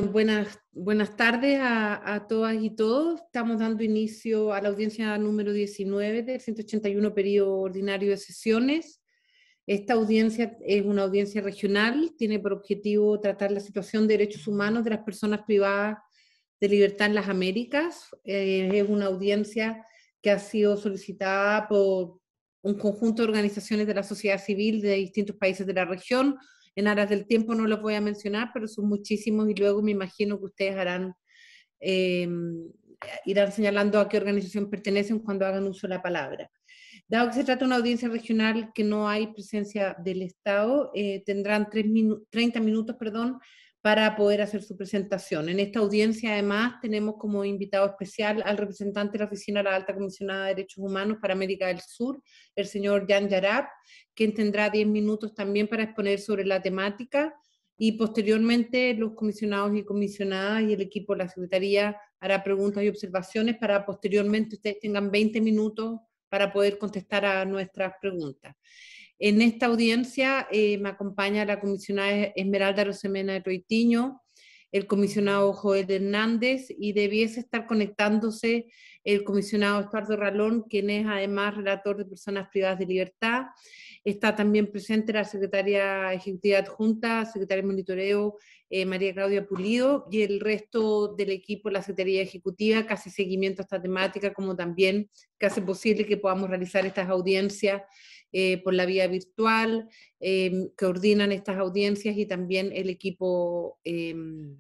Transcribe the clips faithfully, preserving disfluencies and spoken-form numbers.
Buenas, buenas tardes a, a todas y todos. Estamos dando inicio a la audiencia número diecinueve del ciento ochenta y uno periodo ordinario de sesiones. Esta audiencia es una audiencia regional, tiene por objetivo tratar la situación de derechos humanos de las personas privadas de libertad en las Américas. Eh, es una audiencia que ha sido solicitada por un conjunto de organizaciones de la sociedad civil de distintos países de la región. En aras del tiempo no los voy a mencionar, pero son muchísimos y luego me imagino que ustedes harán, eh, irán señalando a qué organización pertenecen cuando hagan uso de la palabra. Dado que se trata de una audiencia regional que no hay presencia del Estado, eh, tendrán minu treinta minutos perdón, para poder hacer su presentación. En esta audiencia, además, tenemos como invitado especial al representante de la Oficina de la Alta Comisionada de Derechos Humanos para América del Sur, el señor Jan Yarab, quien tendrá diez minutos también para exponer sobre la temática, y posteriormente los comisionados y comisionadas y el equipo de la Secretaría hará preguntas y observaciones para posteriormente ustedes tengan veinte minutos para poder contestar a nuestras preguntas. En esta audiencia eh, me acompaña la comisionada Esmeralda Rosemena de Troitiño, el comisionado Joel Hernández, y debiese estar conectándose el comisionado Estuardo Ralón, quien es además relator de personas privadas de libertad. Está también presente la secretaria ejecutiva adjunta, secretaria de monitoreo, eh, María Claudia Pulido, y el resto del equipo de la Secretaría Ejecutiva, que hace seguimiento a esta temática, como también que hace posible que podamos realizar estas audiencias eh, por la vía virtual, eh, que coordinan estas audiencias, y también el equipo eh,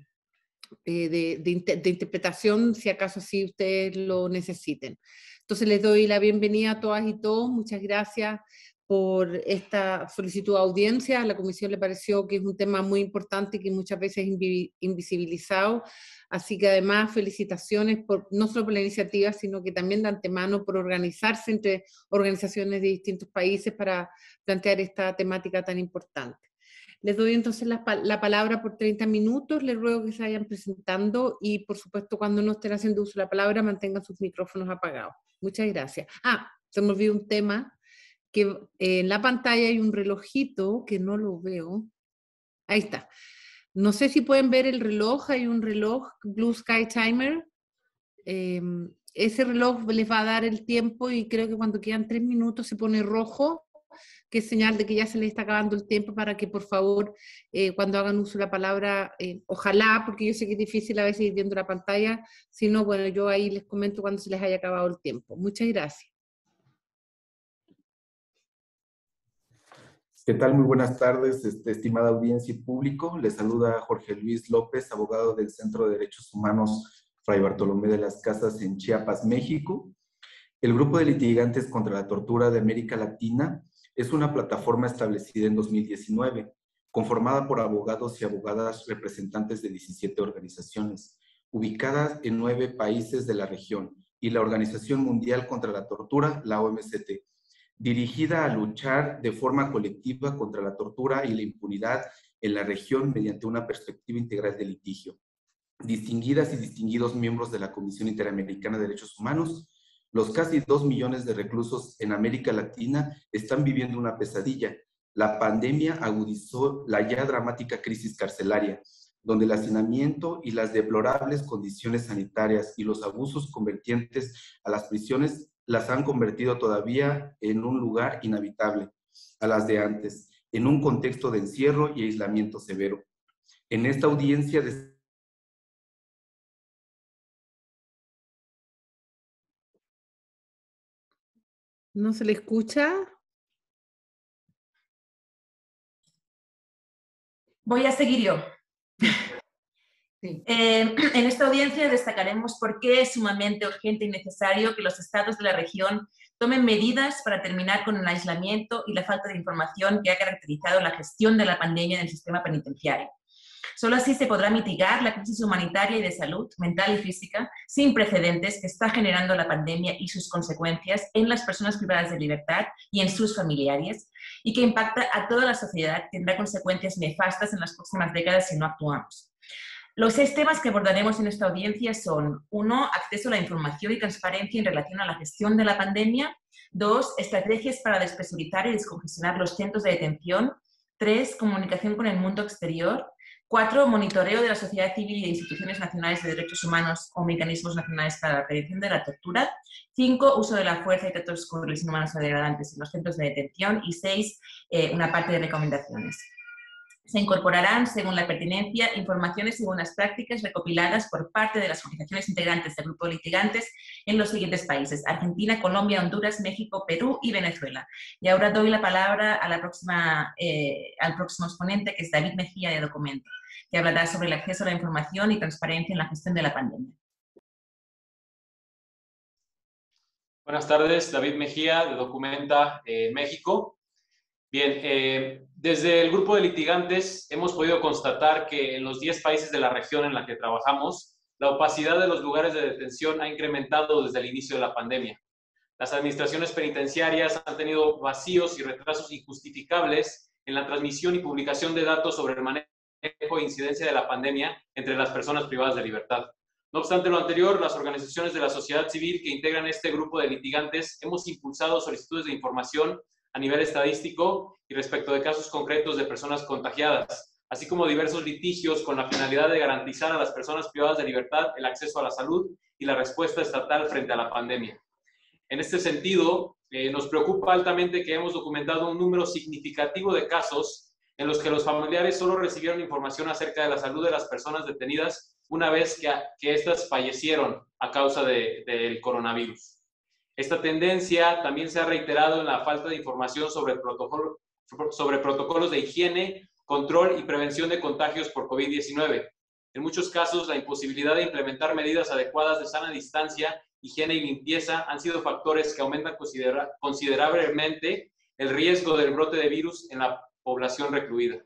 eh, de, de, de interpretación, si acaso así ustedes lo necesiten. Entonces les doy la bienvenida a todas y todos. Muchas gracias por esta solicitud de audiencia. A la comisión le pareció que es un tema muy importante y que muchas veces es invisibilizado, así que además felicitaciones por, no solo por la iniciativa, sino que también de antemano por organizarse entre organizaciones de distintos países para plantear esta temática tan importante. Les doy entonces la, la palabra por treinta minutos, les ruego que se vayan presentando y por supuesto cuando no estén haciendo uso de la palabra mantengan sus micrófonos apagados. Muchas gracias. Ah, se me olvidó un tema, que eh, en la pantalla hay un relojito que no lo veo. Ahí está. No sé si pueden ver el reloj, hay un reloj Blue Sky Timer. Eh, ese reloj les va a dar el tiempo y creo que cuando quedan tres minutos se pone rojo, que es señal de que ya se les está acabando el tiempo, para que por favor eh, cuando hagan uso de la palabra, eh, ojalá, porque yo sé que es difícil a veces ir viendo la pantalla, si no, bueno, yo ahí les comento cuando se les haya acabado el tiempo. Muchas gracias. ¿Qué tal? Muy buenas tardes, este, estimada audiencia y público. Les saluda Jorge Luis López, abogado del Centro de Derechos Humanos Fray Bartolomé de las Casas en Chiapas, México. El Grupo de Litigantes contra la Tortura de América Latina es una plataforma establecida en dos mil diecinueve, conformada por abogados y abogadas representantes de diecisiete organizaciones, ubicadas en nueve países de la región, y la Organización Mundial contra la Tortura, la O M C T, dirigida a luchar de forma colectiva contra la tortura y la impunidad en la región mediante una perspectiva integral de litigio. Distinguidas y distinguidos miembros de la Comisión Interamericana de Derechos Humanos, los casi dos millones de reclusos en América Latina están viviendo una pesadilla. La pandemia agudizó la ya dramática crisis carcelaria, donde el hacinamiento y las deplorables condiciones sanitarias y los abusos convertientes a las prisiones las han convertido todavía en un lugar inhabitable a las de antes, en un contexto de encierro y aislamiento severo. En esta audiencia de ¿No se le escucha? Voy a seguir yo. Sí. Eh, en esta audiencia destacaremos por qué es sumamente urgente y necesario que los estados de la región tomen medidas para terminar con el aislamiento y la falta de información que ha caracterizado la gestión de la pandemia en el sistema penitenciario. Solo así se podrá mitigar la crisis humanitaria y de salud mental y física sin precedentes que está generando la pandemia y sus consecuencias en las personas privadas de libertad y en sus familiares, y que impacta a toda la sociedad, tendrá consecuencias nefastas en las próximas décadas si no actuamos. Los seis temas que abordaremos en esta audiencia son: uno, acceso a la información y transparencia en relación a la gestión de la pandemia; dos, estrategias para despresurizar y descongestionar los centros de detención; tres, comunicación con el mundo exterior; Cuatro, monitoreo de la sociedad civil y de instituciones nacionales de derechos humanos o mecanismos nacionales para la prevención de la tortura. Cinco, uso de la fuerza y tratos crueles, inhumanos o degradantes en los centros de detención. Y seis, eh, una parte de recomendaciones. Se incorporarán, según la pertinencia, informaciones y buenas prácticas recopiladas por parte de las organizaciones integrantes del grupo de litigantes en los siguientes países: Argentina, Colombia, Honduras, México, Perú y Venezuela. Y ahora doy la palabra a la próxima, eh, al próximo exponente, que es David Mejía, de Documenta, que hablará sobre el acceso a la información y transparencia en la gestión de la pandemia. Buenas tardes, David Mejía, de Documenta eh, México. Bien, eh, desde el grupo de litigantes hemos podido constatar que en los diez países de la región en la que trabajamos, la opacidad de los lugares de detención ha incrementado desde el inicio de la pandemia. Las administraciones penitenciarias han tenido vacíos y retrasos injustificables en la transmisión y publicación de datos sobre el manejo e incidencia de la pandemia entre las personas privadas de libertad. No obstante lo anterior, las organizaciones de la sociedad civil que integran este grupo de litigantes hemos impulsado solicitudes de información a nivel estadístico y respecto de casos concretos de personas contagiadas, así como diversos litigios con la finalidad de garantizar a las personas privadas de libertad el acceso a la salud y la respuesta estatal frente a la pandemia. En este sentido, eh, nos preocupa altamente que hemos documentado un número significativo de casos en los que los familiares solo recibieron información acerca de la salud de las personas detenidas una vez que, que éstas fallecieron a causa de, del coronavirus. Esta tendencia también se ha reiterado en la falta de información sobre, protocolo, sobre protocolos de higiene, control y prevención de contagios por COVID diecinueve. En muchos casos, la imposibilidad de implementar medidas adecuadas de sana distancia, higiene y limpieza han sido factores que aumentan considera considerablemente el riesgo del brote de virus en la población recluida.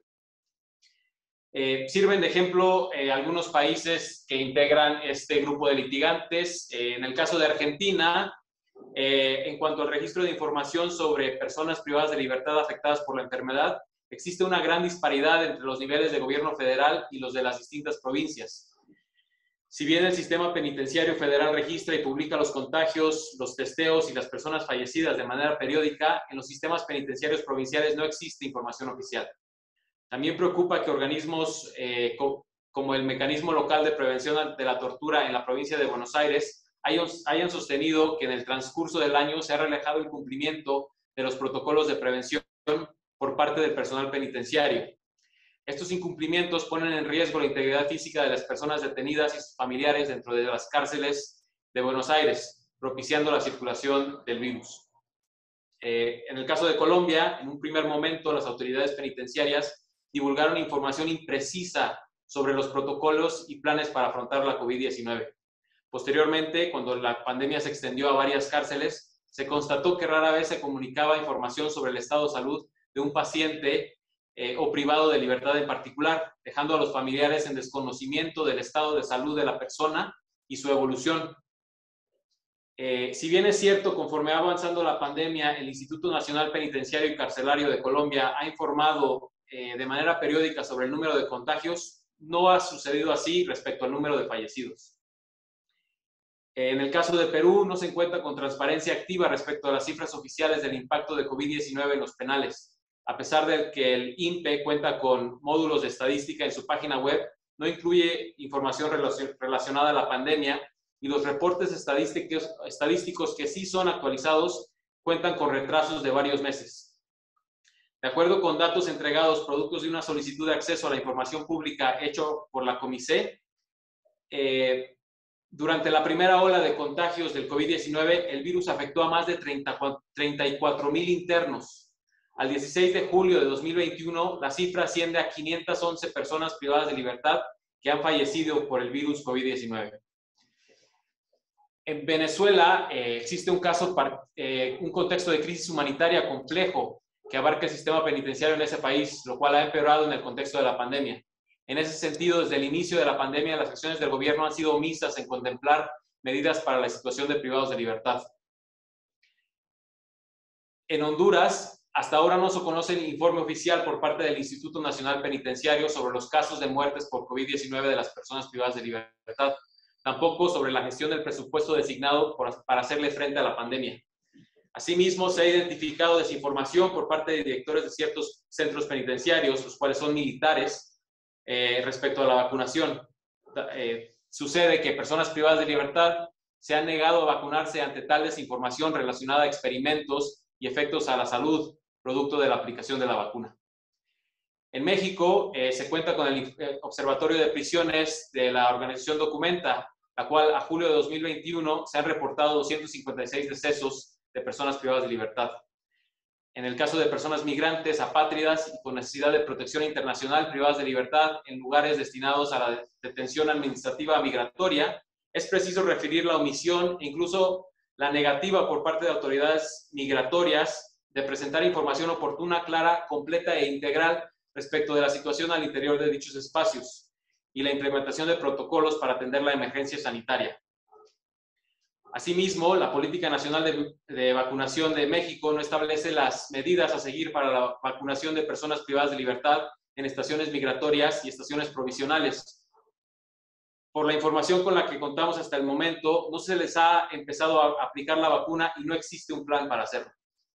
Eh, sirven de ejemplo eh, algunos países que integran este grupo de litigantes. Eh, en el caso de Argentina, Eh, en cuanto al registro de información sobre personas privadas de libertad afectadas por la enfermedad, existe una gran disparidad entre los niveles de gobierno federal y los de las distintas provincias. Si bien el sistema penitenciario federal registra y publica los contagios, los testeos y las personas fallecidas de manera periódica, en los sistemas penitenciarios provinciales no existe información oficial. También preocupa que organismos eh, co como el Mecanismo Local de Prevención de la Tortura en la provincia de Buenos Aires hayan sostenido que en el transcurso del año se ha relajado el cumplimiento de los protocolos de prevención por parte del personal penitenciario. Estos incumplimientos ponen en riesgo la integridad física de las personas detenidas y sus familiares dentro de las cárceles de Buenos Aires, propiciando la circulación del virus. Eh, en el caso de Colombia, en un primer momento, las autoridades penitenciarias divulgaron información imprecisa sobre los protocolos y planes para afrontar la COVID diecinueve. Posteriormente, cuando la pandemia se extendió a varias cárceles, se constató que rara vez se comunicaba información sobre el estado de salud de un paciente eh, o privado de libertad en particular, dejando a los familiares en desconocimiento del estado de salud de la persona y su evolución. Eh, si bien es cierto, conforme va avanzando la pandemia, el Instituto Nacional Penitenciario y Carcelario de Colombia ha informado eh, de manera periódica sobre el número de contagios, no ha sucedido así respecto al número de fallecidos. En el caso de Perú, no se encuentra con transparencia activa respecto a las cifras oficiales del impacto de COVID diecinueve en los penales. A pesar de que el I N P E cuenta con módulos de estadística en su página web, no incluye información relacionada a la pandemia y los reportes estadísticos, estadísticos que sí son actualizados cuentan con retrasos de varios meses. De acuerdo con datos entregados productos de una solicitud de acceso a la información pública hecho por la Comicé, eh, durante la primera ola de contagios del COVID diecinueve, el virus afectó a más de treinta y cuatro mil internos. Al dieciséis de julio de dos mil veintiuno, la cifra asciende a quinientas once personas privadas de libertad que han fallecido por el virus COVID diecinueve. En Venezuela eh, existe un caso, eh, un contexto de crisis humanitaria complejo que abarca el sistema penitenciario en ese país, lo cual ha empeorado en el contexto de la pandemia. En ese sentido, desde el inicio de la pandemia, las acciones del gobierno han sido omisas en contemplar medidas para la situación de privados de libertad. En Honduras, hasta ahora no se conoce el informe oficial por parte del Instituto Nacional Penitenciario sobre los casos de muertes por COVID diecinueve de las personas privadas de libertad, tampoco sobre la gestión del presupuesto designado para hacerle frente a la pandemia. Asimismo, se ha identificado desinformación por parte de directores de ciertos centros penitenciarios, los cuales son militares, eh, respecto a la vacunación. Eh, sucede que personas privadas de libertad se han negado a vacunarse ante tal desinformación relacionada a experimentos y efectos a la salud, producto de la aplicación de la vacuna. En México eh, se cuenta con el Observatorio de Prisiones de la organización Documenta, la cual a julio de dos mil veintiuno se han reportado doscientos cincuenta y seis decesos de personas privadas de libertad. En el caso de personas migrantes, apátridas y con necesidad de protección internacional privadas de libertad en lugares destinados a la detención administrativa migratoria, es preciso referir la omisión e incluso la negativa por parte de autoridades migratorias de presentar información oportuna, clara, completa e integral respecto de la situación al interior de dichos espacios y la implementación de protocolos para atender la emergencia sanitaria. Asimismo, la Política Nacional de, de Vacunación de México no establece las medidas a seguir para la vacunación de personas privadas de libertad en estaciones migratorias y estaciones provisionales. Por la información con la que contamos hasta el momento, no se les ha empezado a aplicar la vacuna y no existe un plan para hacerlo.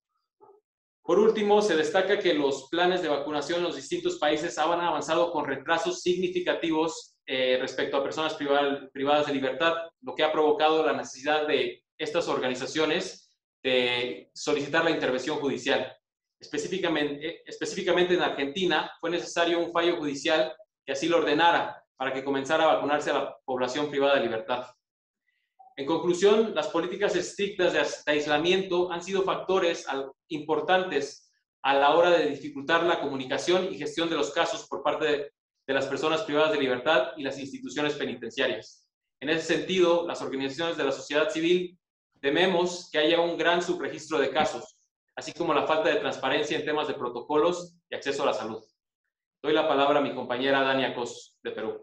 Por último, se destaca que los planes de vacunación en los distintos países han avanzado con retrasos significativos eh, respecto a personas privadas de libertad, lo que ha provocado la necesidad de estas organizaciones de solicitar la intervención judicial. Específicamente, específicamente en Argentina fue necesario un fallo judicial que así lo ordenara para que comenzara a vacunarse a la población privada de libertad. En conclusión, las políticas estrictas de aislamiento han sido factores importantes a la hora de dificultar la comunicación y gestión de los casos por parte de, de las personas privadas de libertad y las instituciones penitenciarias. En ese sentido, las organizaciones de la sociedad civil tememos que haya un gran subregistro de casos, así como la falta de transparencia en temas de protocolos y acceso a la salud. Doy la palabra a mi compañera Dania Cos, de Perú.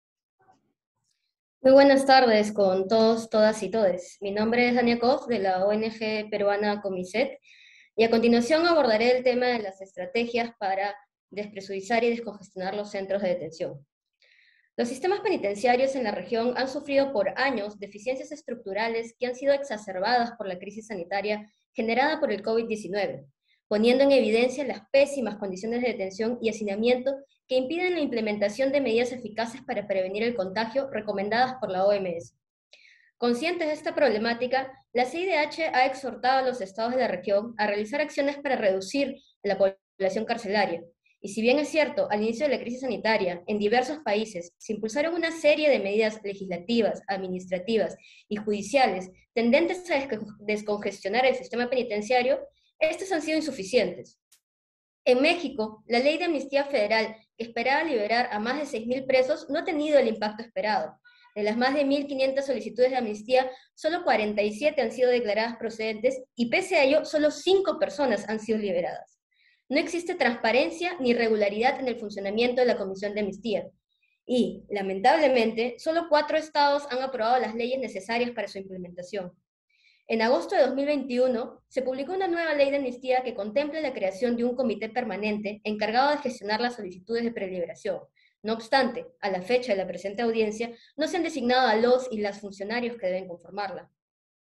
Muy buenas tardes con todos, todas y todes. Mi nombre es Dania Cos, de la O N G peruana Comiset, y a continuación abordaré el tema de las estrategias para despresurizar y descongestionar los centros de detención. Los sistemas penitenciarios en la región han sufrido por años deficiencias estructurales que han sido exacerbadas por la crisis sanitaria generada por el COVID diecinueve, poniendo en evidencia las pésimas condiciones de detención y hacinamiento que impiden la implementación de medidas eficaces para prevenir el contagio recomendadas por la O M S. Conscientes de esta problemática, la C I D H ha exhortado a los estados de la región a realizar acciones para reducir la población carcelaria. Y si bien es cierto, al inicio de la crisis sanitaria, en diversos países se impulsaron una serie de medidas legislativas, administrativas y judiciales tendentes a descongestionar el sistema penitenciario, estas han sido insuficientes. En México, la Ley de Amnistía Federal, que esperaba liberar a más de seis mil presos, no ha tenido el impacto esperado. De las más de mil quinientas solicitudes de amnistía, solo cuarenta y siete han sido declaradas procedentes y pese a ello, solo cinco personas han sido liberadas. No existe transparencia ni regularidad en el funcionamiento de la Comisión de Amnistía. Y, lamentablemente, solo cuatro estados han aprobado las leyes necesarias para su implementación. En agosto de dos mil veintiuno, se publicó una nueva ley de amnistía que contempla la creación de un comité permanente encargado de gestionar las solicitudes de preliberación. No obstante, a la fecha de la presente audiencia, no se han designado a los y las funcionarios que deben conformarla.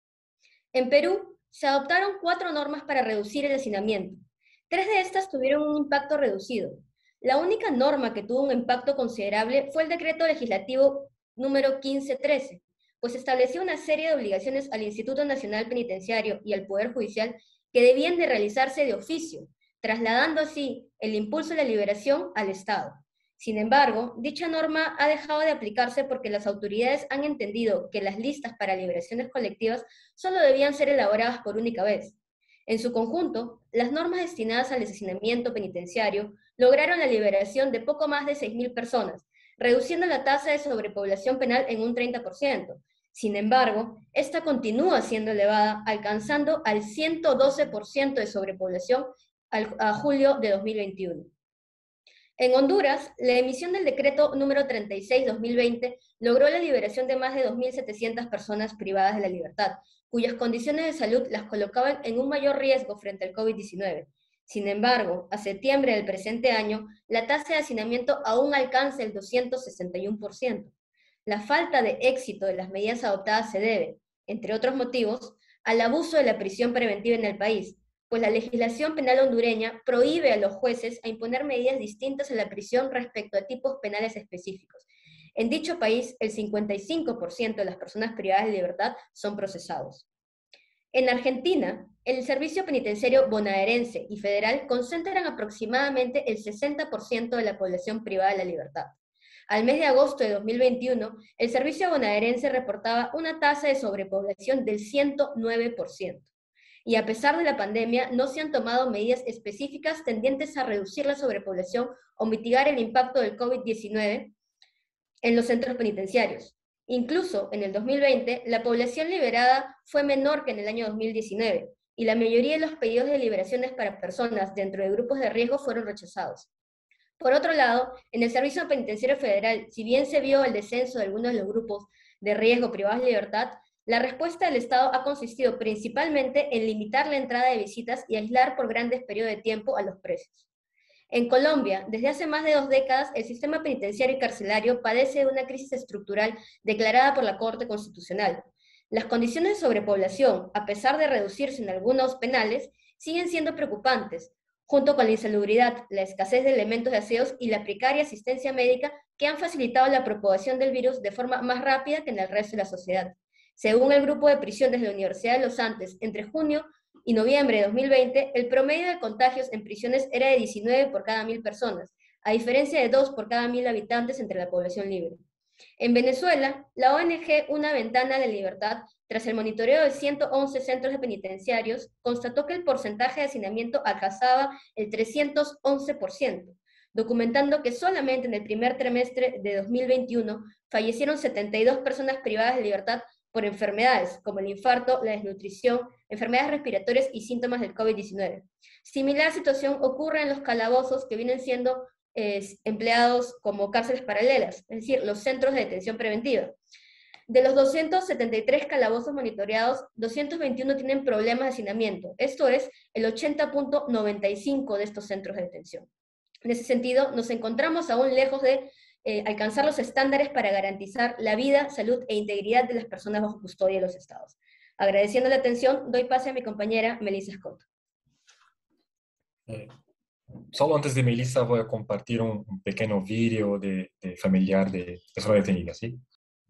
En Perú, se adoptaron cuatro normas para reducir el hacinamiento. Tres de estas tuvieron un impacto reducido. La única norma que tuvo un impacto considerable fue el decreto legislativo número quince trece, pues estableció una serie de obligaciones al Instituto Nacional Penitenciario y al Poder Judicial que debían de realizarse de oficio, trasladando así el impulso de la liberación al Estado. Sin embargo, dicha norma ha dejado de aplicarse porque las autoridades han entendido que las listas para liberaciones colectivas solo debían ser elaboradas por única vez. En su conjunto, las normas destinadas al hacinamiento penitenciario lograron la liberación de poco más de seis mil personas, reduciendo la tasa de sobrepoblación penal en un treinta por ciento. Sin embargo, esta continúa siendo elevada, alcanzando al ciento doce por ciento de sobrepoblación al, a julio de dos mil veintiuno. En Honduras, la emisión del decreto número treinta y seis barra dos mil veinte logró la liberación de más de dos mil setecientas personas privadas de la libertad, cuyas condiciones de salud las colocaban en un mayor riesgo frente al COVID diecinueve. Sin embargo, a septiembre del presente año, la tasa de hacinamiento aún alcanza el doscientos sesenta y uno por ciento. La falta de éxito de las medidas adoptadas se debe, entre otros motivos, al abuso de la prisión preventiva en el país, pues la legislación penal hondureña prohíbe a los jueces a imponer medidas distintas en la prisión respecto a tipos penales específicos. En dicho país, el cincuenta y cinco por ciento de las personas privadas de libertad son procesados. En Argentina, el servicio penitenciario bonaerense y federal concentran aproximadamente el sesenta por ciento de la población privada de la libertad. Al mes de agosto de dos mil veintiuno, el servicio bonaerense reportaba una tasa de sobrepoblación del ciento nueve por ciento. Y a pesar de la pandemia, no se han tomado medidas específicas tendientes a reducir la sobrepoblación o mitigar el impacto del COVID diecinueve en los centros penitenciarios. Incluso en el dos mil veinte, la población liberada fue menor que en el año dos mil diecinueve, y la mayoría de los pedidos de liberaciones para personas dentro de grupos de riesgo fueron rechazados. Por otro lado, en el Servicio Penitenciario Federal, si bien se vio el descenso de algunos de los grupos de riesgo privados de libertad, la respuesta del Estado ha consistido principalmente en limitar la entrada de visitas y aislar por grandes periodos de tiempo a los presos. En Colombia, desde hace más de dos décadas, el sistema penitenciario y carcelario padece de una crisis estructural declarada por la Corte Constitucional. Las condiciones de sobrepoblación, a pesar de reducirse en algunos penales, siguen siendo preocupantes, junto con la insalubridad, la escasez de elementos de aseos y la precaria asistencia médica que han facilitado la propagación del virus de forma más rápida que en el resto de la sociedad. Según el grupo de prisiones de la Universidad de los Andes, entre junio y noviembre de dos mil veinte, el promedio de contagios en prisiones era de diecinueve por cada mil personas, a diferencia de dos por cada mil habitantes entre la población libre. En Venezuela, la O N G Una Ventana de Libertad, tras el monitoreo de ciento once centros penitenciarios, constató que el porcentaje de hacinamiento alcanzaba el trescientos once por ciento, documentando que solamente en el primer trimestre de dos mil veintiuno fallecieron setenta y dos personas privadas de libertad por enfermedades como el infarto, la desnutrición, enfermedades respiratorias y síntomas del COVID diecinueve. Similar situación ocurre en los calabozos que vienen siendo eh, empleados como cárceles paralelas, es decir, los centros de detención preventiva. De los doscientos setenta y tres calabozos monitoreados, doscientos veintiuno tienen problemas de hacinamiento, esto es, el ochenta punto noventa y cinco por ciento de estos centros de detención. En ese sentido, nos encontramos aún lejos de Eh, alcanzar los estándares para garantizar la vida, salud e integridad de las personas bajo custodia de los estados. Agradeciendo la atención, doy pase a mi compañera Melissa Scott. Eh, solo antes de Melissa voy a compartir un, un pequeño vídeo de, de familiar de persona detenida, ¿sí?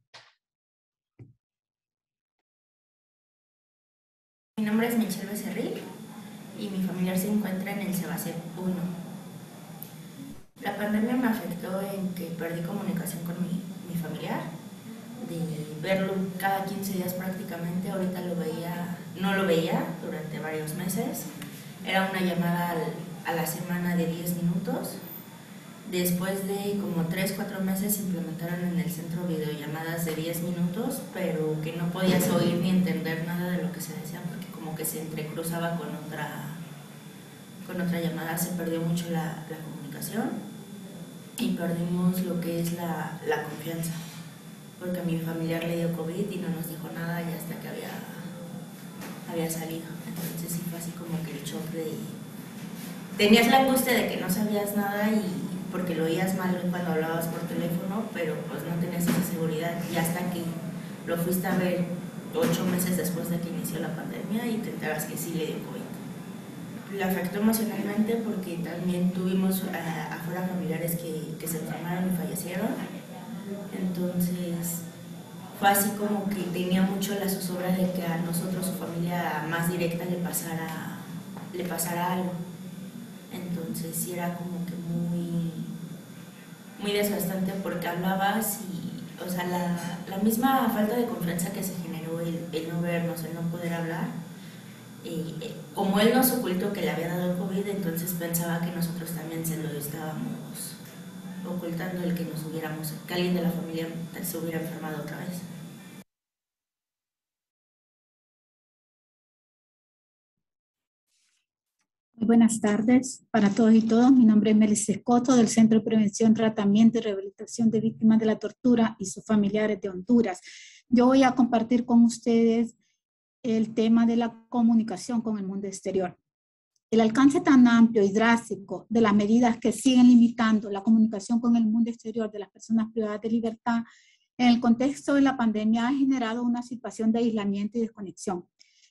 Mi nombre es Michelle Becerril y mi familiar se encuentra en el Sebasep uno. La pandemia me afectó en que perdí comunicación con mi, mi familiar, de verlo cada quince días prácticamente. Ahorita lo veía, no lo veía durante varios meses, era una llamada al, a la semana de diez minutos. Después de como tres, cuatro meses implementaron en el centro videollamadas de diez minutos, pero que no podías oír ni entender nada de lo que se decía, porque como que se entrecruzaba con otra, con otra llamada, se perdió mucho la, la comunicación. Y perdimos lo que es la, la confianza, porque a mi familiar le dio COVID y no nos dijo nada y hasta que había, había salido. Entonces sí fue así como que el shock de... Tenías la angustia de que no sabías nada y porque lo oías mal cuando hablabas por teléfono, pero pues no tenías esa seguridad. Y hasta que lo fuiste a ver ocho meses después de que inició la pandemia y te enteras que sí le dio COVID. Le afectó emocionalmente porque también tuvimos uh, afuera familiares que, que se enfermaron y fallecieron. Entonces fue así como que tenía mucho la zozobra de que a nosotros, su familia más directa, le pasara, le pasara algo. Entonces sí era como que muy, muy desgastante porque hablabas y, o sea, la, la misma falta de confianza que se generó, el, el no vernos, el no poder hablar. Y como él nos ocultó que le había dado COVID, entonces pensaba que nosotros también se lo estábamos ocultando, el que nos hubiéramos, que alguien de la familia se hubiera enfermado otra vez. Muy buenas tardes para todos y todas. Mi nombre es Melissa Escoto del Centro de Prevención, Tratamiento y Rehabilitación de Víctimas de la Tortura y sus familiares de Honduras. Yo voy a compartir con ustedes el tema de la comunicación con el mundo exterior. El alcance tan amplio y drástico de las medidas que siguen limitando la comunicación con el mundo exterior de las personas privadas de libertad en el contexto de la pandemia ha generado una situación de aislamiento y desconexión.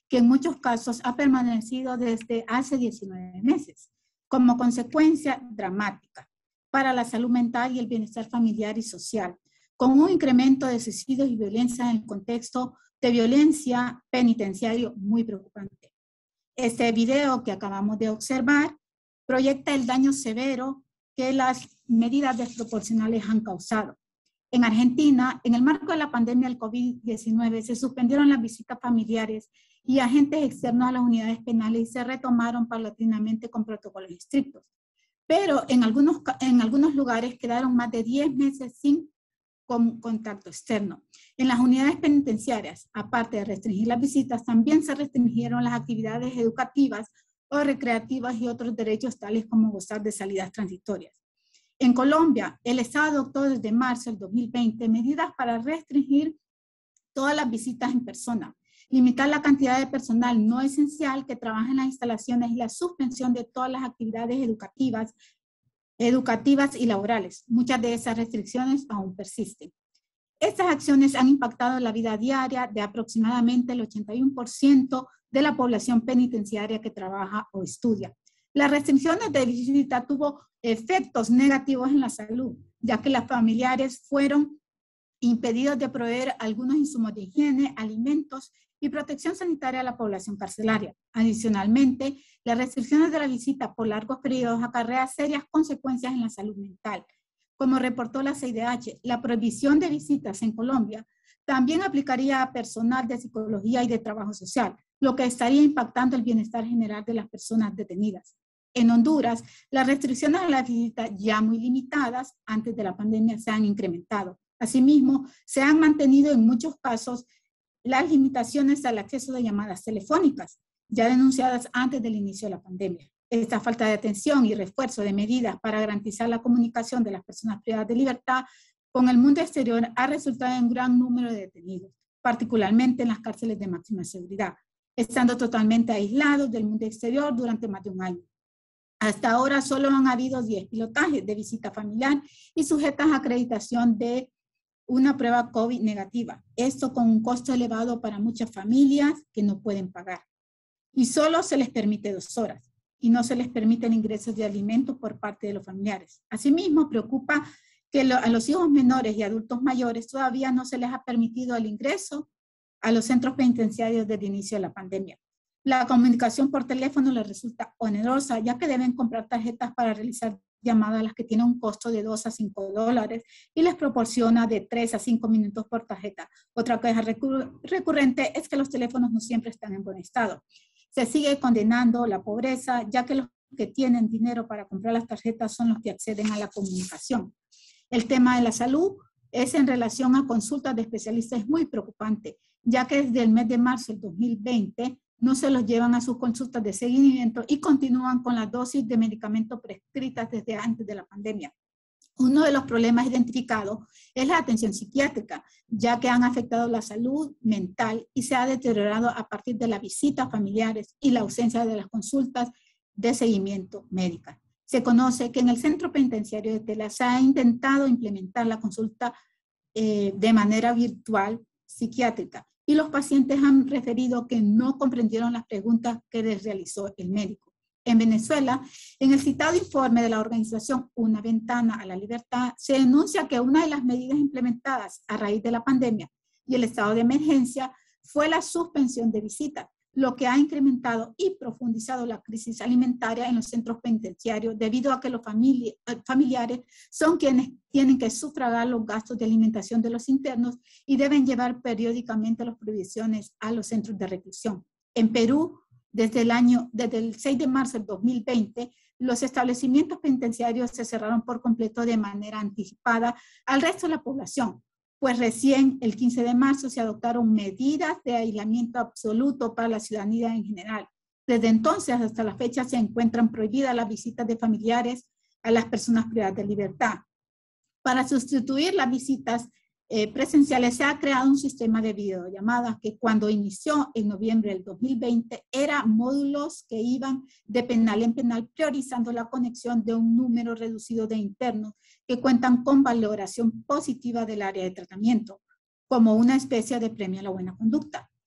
que en muchos casos ha permanecido desde hace diecinueve meses, como consecuencia dramática para la salud mental y el bienestar familiar y social, con un incremento de suicidios y violencia en el contexto de violencia penitenciario muy preocupante. Este video que acabamos de observar proyecta el daño severo que las medidas desproporcionales han causado. En Argentina, en el marco de la pandemia del COVID diecinueve, se suspendieron las visitas familiares y agentes externos a las unidades penales y se retomaron paulatinamente con protocolos estrictos. Pero en algunos, en algunos lugares quedaron más de diez meses sin con contacto externo. En las unidades penitenciarias, aparte de restringir las visitas, también se restringieron las actividades educativas o recreativas y otros derechos tales como gozar de salidas transitorias. En Colombia, el Estado adoptó desde marzo del dos mil veinte medidas para restringir todas las visitas en persona, limitar la cantidad de personal no esencial que trabaja en las instalaciones y la suspensión de todas las actividades educativas, educativas y laborales. Muchas de esas restricciones aún persisten. Estas acciones han impactado la vida diaria de aproximadamente el ochenta y uno por ciento de la población penitenciaria que trabaja o estudia. Las restricciones de visita tuvo efectos negativos en la salud, ya que los familiares fueron impedidos de proveer algunos insumos de higiene, alimentos y protección sanitaria a la población carcelaria. Adicionalmente, las restricciones de la visita por largos periodos acarrean serias consecuencias en la salud mental. Como reportó la C I D H, la prohibición de visitas en Colombia también aplicaría a personal de psicología y de trabajo social, lo que estaría impactando el bienestar general de las personas detenidas. En Honduras, las restricciones a la visita, ya muy limitadas antes de la pandemia, se han incrementado. Asimismo, se han mantenido en muchos casos las limitaciones al acceso de llamadas telefónicas, ya denunciadas antes del inicio de la pandemia. Esta falta de atención y refuerzo de medidas para garantizar la comunicación de las personas privadas de libertad con el mundo exterior ha resultado en un gran número de detenidos, particularmente en las cárceles de máxima seguridad, estando totalmente aislados del mundo exterior durante más de un año. Hasta ahora solo han habido diez pilotajes de visita familiar y sujetas a acreditación de una prueba COVID negativa. Esto con un costo elevado para muchas familias que no pueden pagar. Y solo se les permite dos horas y no se les permiten ingresos de alimentos por parte de los familiares. Asimismo, preocupa que lo, a los hijos menores y adultos mayores todavía no se les ha permitido el ingreso a los centros penitenciarios desde el inicio de la pandemia. La comunicación por teléfono les resulta onerosa, ya que deben comprar tarjetas para realizar llamadas a las que tienen un costo de dos a cinco dólares y les proporciona de tres a cinco minutos por tarjeta. Otra queja recur recurrente es que los teléfonos no siempre están en buen estado. Se sigue condenando la pobreza, ya que los que tienen dinero para comprar las tarjetas son los que acceden a la comunicación. El tema de la salud es en relación a consultas de especialistas es muy preocupante, ya que desde el mes de marzo del dos mil veinte no se los llevan a sus consultas de seguimiento y continúan con las dosis de medicamentos prescritas desde antes de la pandemia. Uno de los problemas identificados es la atención psiquiátrica, ya que han afectado la salud mental y se ha deteriorado a partir de las visitas familiares y la ausencia de las consultas de seguimiento médica. Se conoce que en el centro penitenciario de Tela se ha intentado implementar la consulta eh, de manera virtual psiquiátrica y los pacientes han referido que no comprendieron las preguntas que les realizó el médico. En Venezuela, en el citado informe de la organización Una Ventana a la Libertad, se denuncia que una de las medidas implementadas a raíz de la pandemia y el estado de emergencia fue la suspensión de visitas, lo que ha incrementado y profundizado la crisis alimentaria en los centros penitenciarios debido a que los famili familiares son quienes tienen que sufragar los gastos de alimentación de los internos y deben llevar periódicamente las provisiones a los centros de reclusión. En Perú, desde el año, desde el seis de marzo del dos mil veinte, los establecimientos penitenciarios se cerraron por completo de manera anticipada al resto de la población, pues recién el quince de marzo se adoptaron medidas de aislamiento absoluto para la ciudadanía en general. Desde entonces hasta la fecha se encuentran prohibidas las visitas de familiares a las personas privadas de libertad. Para sustituir las visitas eh, presenciales se ha creado un sistema de videollamadas que cuando inició en noviembre del dos mil veinte era módulos que iban de penal en penal priorizando la conexión de un número reducido de internos que cuentan con valoración positiva del área de tratamiento, como una especie de premio a la buena conducta.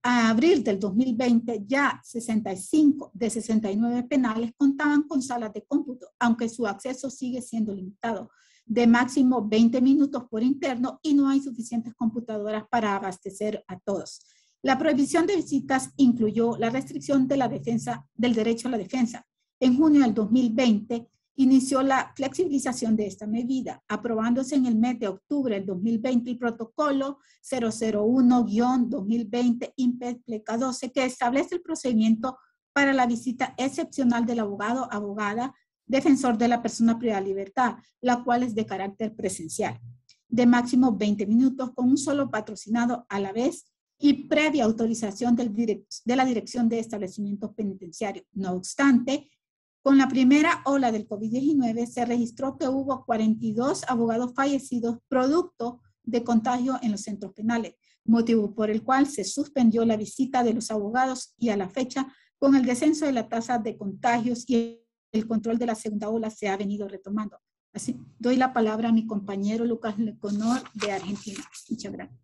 a abril del dos mil veinte, ya sesenta y cinco de sesenta y nueve penales contaban con salas de cómputo, aunque su acceso sigue siendo limitado, de máximo veinte minutos por interno, y no hay suficientes computadoras para abastecer a todos. La prohibición de visitas incluyó la restricción de la defensa, del derecho a la defensa. En junio del dos mil veinte, inició la flexibilización de esta medida, aprobándose en el mes de octubre del dos mil veinte el protocolo cero cero uno guión dos mil veinte INPEC doce, que establece el procedimiento para la visita excepcional del abogado, abogada, defensor de la persona privada de libertad, la cual es de carácter presencial, de máximo veinte minutos, con un solo patrocinado a la vez y previa autorización del direct, de la Dirección de Establecimientos Penitenciarios. No obstante, con la primera ola del COVID diecinueve se registró que hubo cuarenta y dos abogados fallecidos producto de contagio en los centros penales, motivo por el cual se suspendió la visita de los abogados, y a la fecha, con el descenso de la tasa de contagios y el control de la segunda ola, se ha venido retomando. Así, doy la palabra a mi compañero Lucas Leconor de Argentina. Muchas gracias.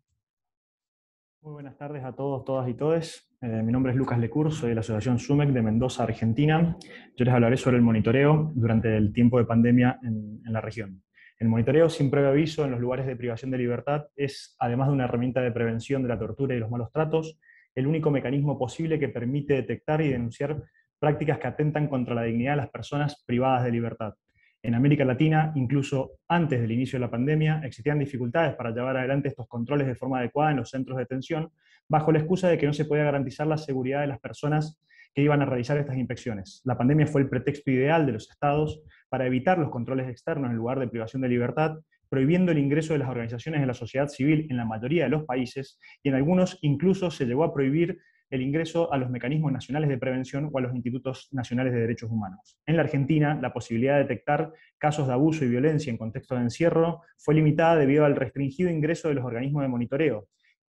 Muy buenas tardes a todos, todas y todes. Eh, mi nombre es Lucas Lecur, soy de la Asociación SUMEC de Mendoza, Argentina. Yo les hablaré sobre el monitoreo durante el tiempo de pandemia en, en la región. El monitoreo sin previo aviso en los lugares de privación de libertad es, además de una herramienta de prevención de la tortura y los malos tratos, el único mecanismo posible que permite detectar y denunciar prácticas que atentan contra la dignidad de las personas privadas de libertad. En América Latina, incluso antes del inicio de la pandemia, existían dificultades para llevar adelante estos controles de forma adecuada en los centros de detención, bajo la excusa de que no se podía garantizar la seguridad de las personas que iban a realizar estas inspecciones. La pandemia fue el pretexto ideal de los estados para evitar los controles externos en lugar de privación de libertad, prohibiendo el ingreso de las organizaciones de la sociedad civil en la mayoría de los países, y en algunos incluso se llegó a prohibir el ingreso a los mecanismos nacionales de prevención o a los institutos nacionales de derechos humanos. En la Argentina, la posibilidad de detectar casos de abuso y violencia en contexto de encierro fue limitada debido al restringido ingreso de los organismos de monitoreo.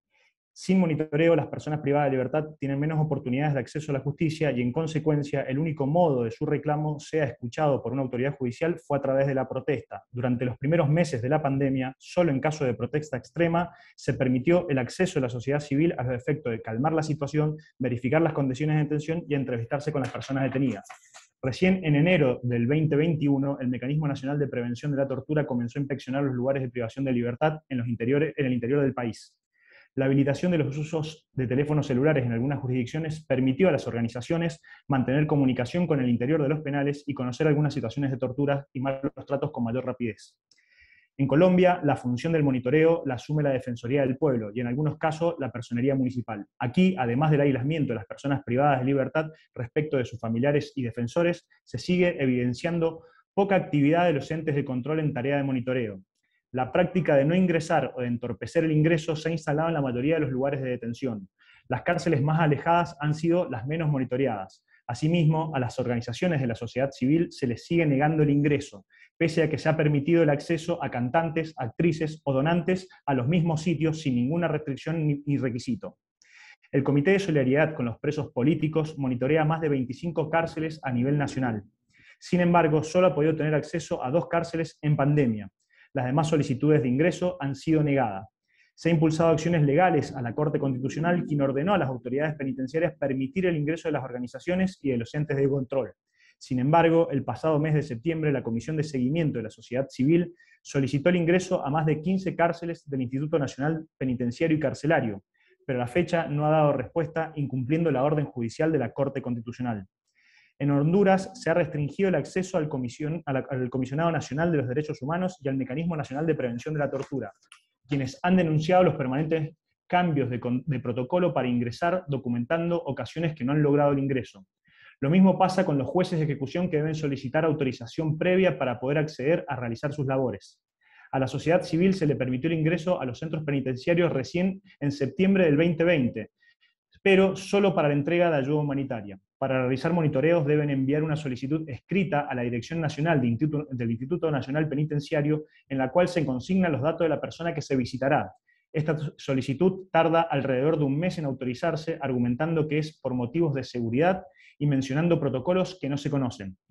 Sin monitoreo, las personas privadas de libertad tienen menos oportunidades de acceso a la justicia y, en consecuencia, el único modo de su reclamo sea escuchado por una autoridad judicial fue a través de la protesta. Durante los primeros meses de la pandemia, solo en caso de protesta extrema, se permitió el acceso de la sociedad civil a los efectos de calmar la situación, verificar las condiciones de detención y entrevistarse con las personas detenidas. Recién en enero del veinte veintiuno, el Mecanismo Nacional de Prevención de la Tortura comenzó a inspeccionar los lugares de privación de libertad en, los interiores, en el interior del país. La habilitación de los usos de teléfonos celulares en algunas jurisdicciones permitió a las organizaciones mantener comunicación con el interior de los penales y conocer algunas situaciones de tortura y malos tratos con mayor rapidez. En Colombia, la función del monitoreo la asume la Defensoría del Pueblo y en algunos casos la Personería Municipal. Aquí, además del aislamiento de las personas privadas de libertad respecto de sus familiares y defensores, se sigue evidenciando poca actividad de los entes de control en tarea de monitoreo. La práctica de no ingresar o de entorpecer el ingreso se ha instalado en la mayoría de los lugares de detención. Las cárceles más alejadas han sido las menos monitoreadas. Asimismo, a las organizaciones de la sociedad civil se les sigue negando el ingreso, pese a que se ha permitido el acceso a cantantes, actrices o donantes a los mismos sitios sin ninguna restricción ni requisito. El Comité de Solidaridad con los Presos Políticos monitorea más de veinticinco cárceles a nivel nacional. Sin embargo, solo ha podido tener acceso a dos cárceles en pandemia. Las demás solicitudes de ingreso han sido negadas. Se han impulsado acciones legales a la Corte Constitucional, quien ordenó a las autoridades penitenciarias permitir el ingreso de las organizaciones y de los entes de control. Sin embargo, el pasado mes de septiembre, la Comisión de Seguimiento de la Sociedad Civil solicitó el ingreso a más de quince cárceles del Instituto Nacional Penitenciario y Carcelario, pero a la fecha no ha dado respuesta, incumpliendo la orden judicial de la Corte Constitucional. En Honduras se ha restringido el acceso al, comisión, al Comisionado Nacional de los Derechos Humanos y al Mecanismo Nacional de Prevención de la Tortura, quienes han denunciado los permanentes cambios de, de protocolo para ingresar, documentando ocasiones que no han logrado el ingreso. Lo mismo pasa con los jueces de ejecución, que deben solicitar autorización previa para poder acceder a realizar sus labores. A la sociedad civil se le permitió el ingreso a los centros penitenciarios recién en septiembre del veinte veinte, pero solo para la entrega de ayuda humanitaria. Para realizar monitoreos deben enviar una solicitud escrita a la Dirección Nacional de Instituto, del Instituto Nacional Penitenciario, en la cual se consignan los datos de la persona que se visitará. Esta solicitud tarda alrededor de un mes en autorizarse, argumentando que es por motivos de seguridad y mencionando protocolos que no se conocen.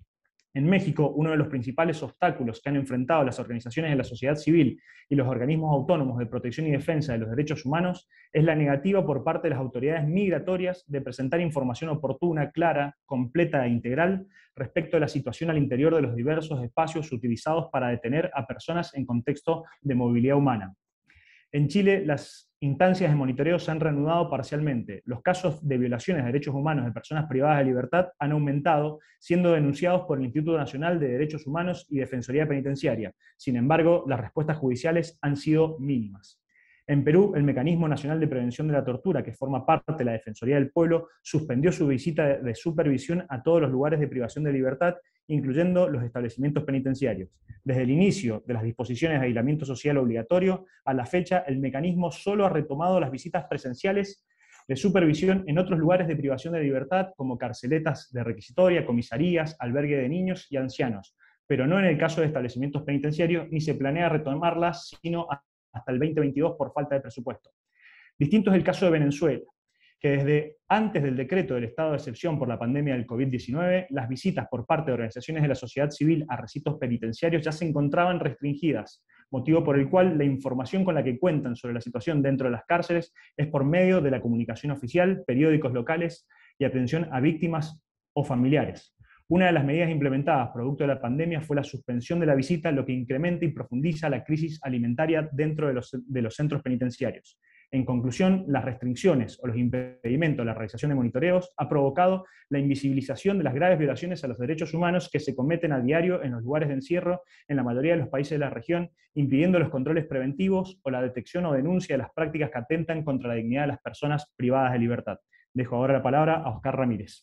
En México, uno de los principales obstáculos que han enfrentado las organizaciones de la sociedad civil y los organismos autónomos de protección y defensa de los derechos humanos es la negativa por parte de las autoridades migratorias de presentar información oportuna, clara, completa e integral respecto a la situación al interior de los diversos espacios utilizados para detener a personas en contexto de movilidad humana. En Chile, las instancias de monitoreo se han reanudado parcialmente. Los casos de violaciones de derechos humanos de personas privadas de libertad han aumentado, siendo denunciados por el Instituto Nacional de Derechos Humanos y Defensoría Penitenciaria. Sin embargo, las respuestas judiciales han sido mínimas. En Perú, el Mecanismo Nacional de Prevención de la Tortura, que forma parte de la Defensoría del Pueblo, suspendió su visita de supervisión a todos los lugares de privación de libertad, incluyendo los establecimientos penitenciarios. Desde el inicio de las disposiciones de aislamiento social obligatorio, a la fecha, el mecanismo solo ha retomado las visitas presenciales de supervisión en otros lugares de privación de libertad, como carceletas de requisitoria, comisarías, albergue de niños y ancianos, pero no en el caso de establecimientos penitenciarios, ni se planea retomarlas, sino hasta el veinte veintidós por falta de presupuesto. Distinto es el caso de Venezuela, que desde antes del decreto del estado de excepción por la pandemia del COVID diecinueve, las visitas por parte de organizaciones de la sociedad civil a recintos penitenciarios ya se encontraban restringidas, motivo por el cual la información con la que cuentan sobre la situación dentro de las cárceles es por medio de la comunicación oficial, periódicos locales y atención a víctimas o familiares. Una de las medidas implementadas producto de la pandemia fue la suspensión de la visita, lo que incrementa y profundiza la crisis alimentaria dentro de los, de los centros penitenciarios. En conclusión, las restricciones o los impedimentos a la realización de monitoreos ha provocado la invisibilización de las graves violaciones a los derechos humanos que se cometen a diario en los lugares de encierro en la mayoría de los países de la región, impidiendo los controles preventivos o la detección o denuncia de las prácticas que atentan contra la dignidad de las personas privadas de libertad. Dejo ahora la palabra a Oscar Ramírez.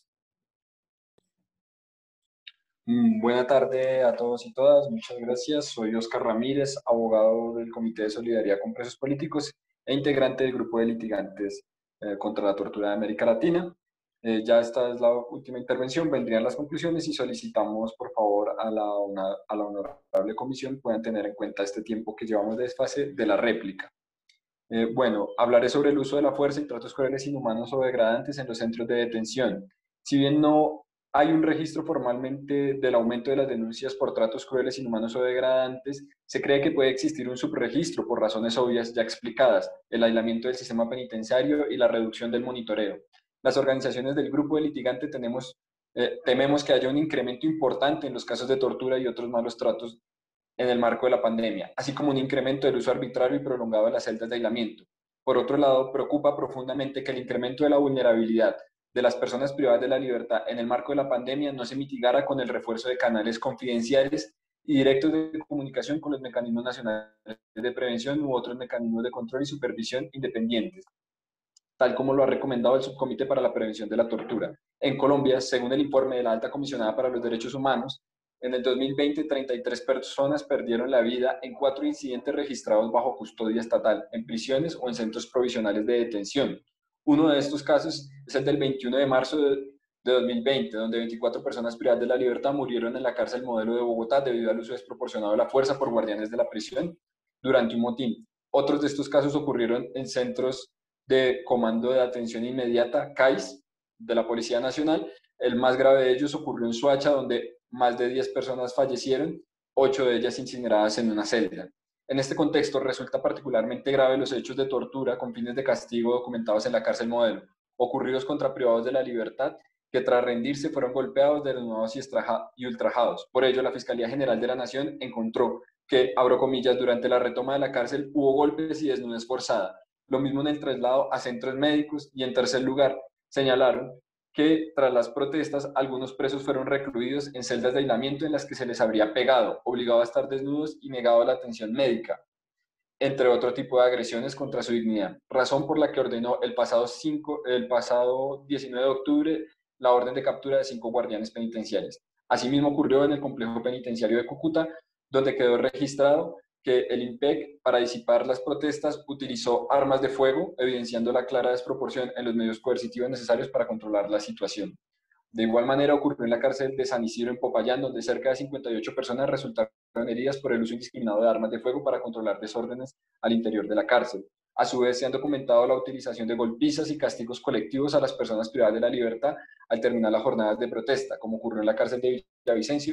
Buena tarde a todos y todas, muchas gracias. Soy Oscar Ramírez, abogado del Comité de Solidaridad con Presos Políticos e integrante del grupo de litigantes eh, contra la tortura de América Latina. Eh, ya esta es la última intervención, vendrían las conclusiones y solicitamos por favor a la, una, a la honorable comisión puedan tener en cuenta este tiempo que llevamos de desfase de la réplica. Eh, bueno, hablaré sobre el uso de la fuerza y tratos crueles, inhumanos o degradantes en los centros de detención. Si bien no hay un registro formalmente del aumento de las denuncias por tratos crueles, inhumanos o degradantes, se cree que puede existir un subregistro por razones obvias ya explicadas, el aislamiento del sistema penitenciario y la reducción del monitoreo. Las organizaciones del grupo de litigante tenemos, eh, tememos que haya un incremento importante en los casos de tortura y otros malos tratos en el marco de la pandemia, así como un incremento del uso arbitrario y prolongado de las celdas de aislamiento. Por otro lado, preocupa profundamente que el incremento de la vulnerabilidad de las personas privadas de la libertad en el marco de la pandemia no se mitigara con el refuerzo de canales confidenciales y directos de comunicación con los mecanismos nacionales de prevención u otros mecanismos de control y supervisión independientes, tal como lo ha recomendado el Subcomité para la Prevención de la Tortura. En Colombia, según el informe de la Alta Comisionada para los Derechos Humanos, en el dos mil veinte, treinta y tres personas perdieron la vida en cuatro incidentes registrados bajo custodia estatal, en prisiones o en centros provisionales de detención. Uno de estos casos es el del veintiuno de marzo de dos mil veinte, donde veinticuatro personas privadas de la libertad murieron en la cárcel Modelo de Bogotá debido al uso desproporcionado de la fuerza por guardianes de la prisión durante un motín. Otros de estos casos ocurrieron en centros de Comando de Atención Inmediata, C A I S, de la Policía Nacional. El más grave de ellos ocurrió en Soacha, donde más de diez personas fallecieron, ocho de ellas incineradas en una celda. En este contexto, resulta particularmente grave los hechos de tortura con fines de castigo documentados en la cárcel Modelo, ocurridos contra privados de la libertad que tras rendirse fueron golpeados, desnudados y, y ultrajados. Por ello, la Fiscalía General de la Nación encontró que, abro comillas, durante la retoma de la cárcel hubo golpes y desnudez forzada. Lo mismo en el traslado a centros médicos y, en tercer lugar, señalaron que tras las protestas algunos presos fueron recluidos en celdas de aislamiento en las que se les habría pegado, obligado a estar desnudos y negado la atención médica, entre otro tipo de agresiones contra su dignidad, razón por la que ordenó el pasado, cinco, el pasado diecinueve de octubre la orden de captura de cinco guardianes penitenciarios. Asimismo ocurrió en el complejo penitenciario de Cúcuta, donde quedó registrado que el IMPEC, para disipar las protestas, utilizó armas de fuego, evidenciando la clara desproporción en los medios coercitivos necesarios para controlar la situación. De igual manera ocurrió en la cárcel de San Isidro en Popayán, donde cerca de cincuenta y ocho personas resultaron heridas por el uso indiscriminado de armas de fuego para controlar desórdenes al interior de la cárcel. A su vez, se han documentado la utilización de golpizas y castigos colectivos a las personas privadas de la libertad al terminar las jornadas de protesta, como ocurrió en la cárcel de Villavicencio,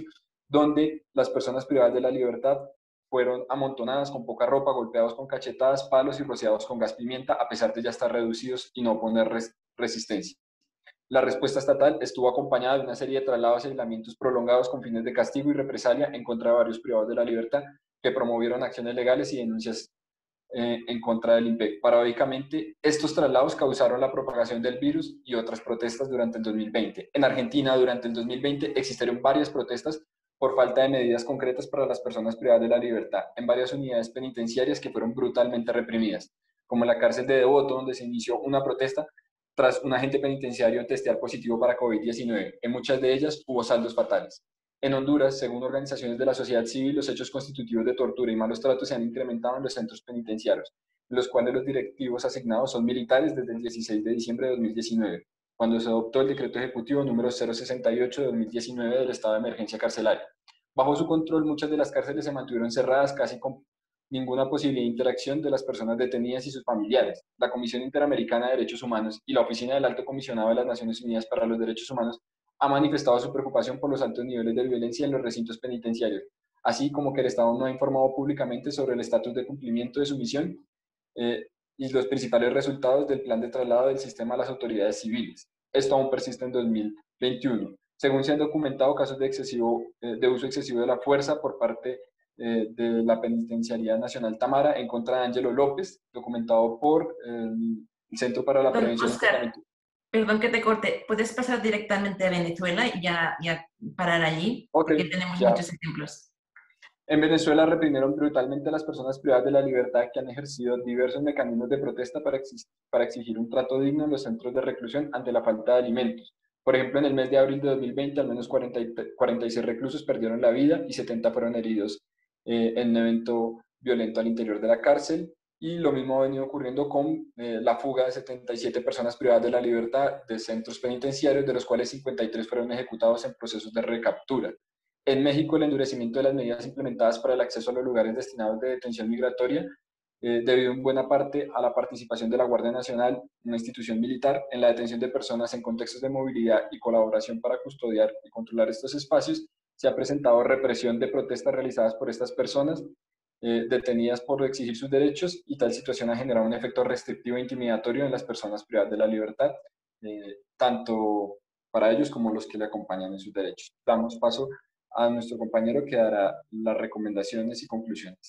donde las personas privadas de la libertad fueron amontonadas con poca ropa, golpeados con cachetadas, palos y rociados con gas pimienta, a pesar de ya estar reducidos y no oponer res resistencia. La respuesta estatal estuvo acompañada de una serie de traslados y aislamientos prolongados con fines de castigo y represalia en contra de varios privados de la libertad que promovieron acciones legales y denuncias eh, en contra del I N P E C. Paradójicamente, estos traslados causaron la propagación del virus y otras protestas durante el dos mil veinte. En Argentina, durante el dos mil veinte, existieron varias protestas por falta de medidas concretas para las personas privadas de la libertad en varias unidades penitenciarias que fueron brutalmente reprimidas, como la cárcel de Devoto, donde se inició una protesta tras un agente penitenciario testear positivo para COVID diecinueve. En muchas de ellas hubo saldos fatales. En Honduras, según organizaciones de la sociedad civil, los hechos constitutivos de tortura y malos tratos se han incrementado en los centros penitenciarios, en los cuales los directivos asignados son militares desde el dieciséis de diciembre de dos mil diecinueve, cuando se adoptó el decreto ejecutivo número cero sesenta y ocho de dos mil diecinueve del estado de emergencia carcelaria. Bajo su control, muchas de las cárceles se mantuvieron cerradas casi con ninguna posibilidad de interacción de las personas detenidas y sus familiares. La Comisión Interamericana de Derechos Humanos y la Oficina del Alto Comisionado de las Naciones Unidas para los Derechos Humanos ha manifestado su preocupación por los altos niveles de violencia en los recintos penitenciarios, así como que el Estado no ha informado públicamente sobre el estatus de cumplimiento de su misión eh, y los principales resultados del plan de traslado del sistema a las autoridades civiles. Esto aún persiste en dos mil veintiuno. Según se han documentado casos de, excesivo, eh, de uso excesivo de la fuerza por parte eh, de la Penitenciaría Nacional Tamara en contra de Ángelo López, documentado por eh, el Centro para la Prevención y Tratamiento. Perdón que te corte, ¿puedes pasar directamente a Venezuela y ya, ya parar allí? Okay, porque tenemos ya. muchos ejemplos. En Venezuela reprimieron brutalmente a las personas privadas de la libertad que han ejercido diversos mecanismos de protesta para, ex para exigir un trato digno en los centros de reclusión ante la falta de alimentos. Por ejemplo, en el mes de abril de dos mil veinte, al menos cuarenta y seis reclusos perdieron la vida y setenta fueron heridos eh, en un evento violento al interior de la cárcel. Y lo mismo ha venido ocurriendo con eh, la fuga de setenta y siete personas privadas de la libertad de centros penitenciarios, de los cuales cincuenta y tres fueron ejecutados en procesos de recaptura. En México, el endurecimiento de las medidas implementadas para el acceso a los lugares destinados de detención migratoria, eh, debido en buena parte a la participación de la Guardia Nacional, una institución militar, en la detención de personas en contextos de movilidad y colaboración para custodiar y controlar estos espacios, se ha presentado represión de protestas realizadas por estas personas, eh, detenidas por exigir sus derechos, y tal situación ha generado un efecto restrictivo e intimidatorio en las personas privadas de la libertad, eh, tanto para ellos como los que le acompañan en sus derechos. Damos paso a nuestro compañero que dará las recomendaciones y conclusiones.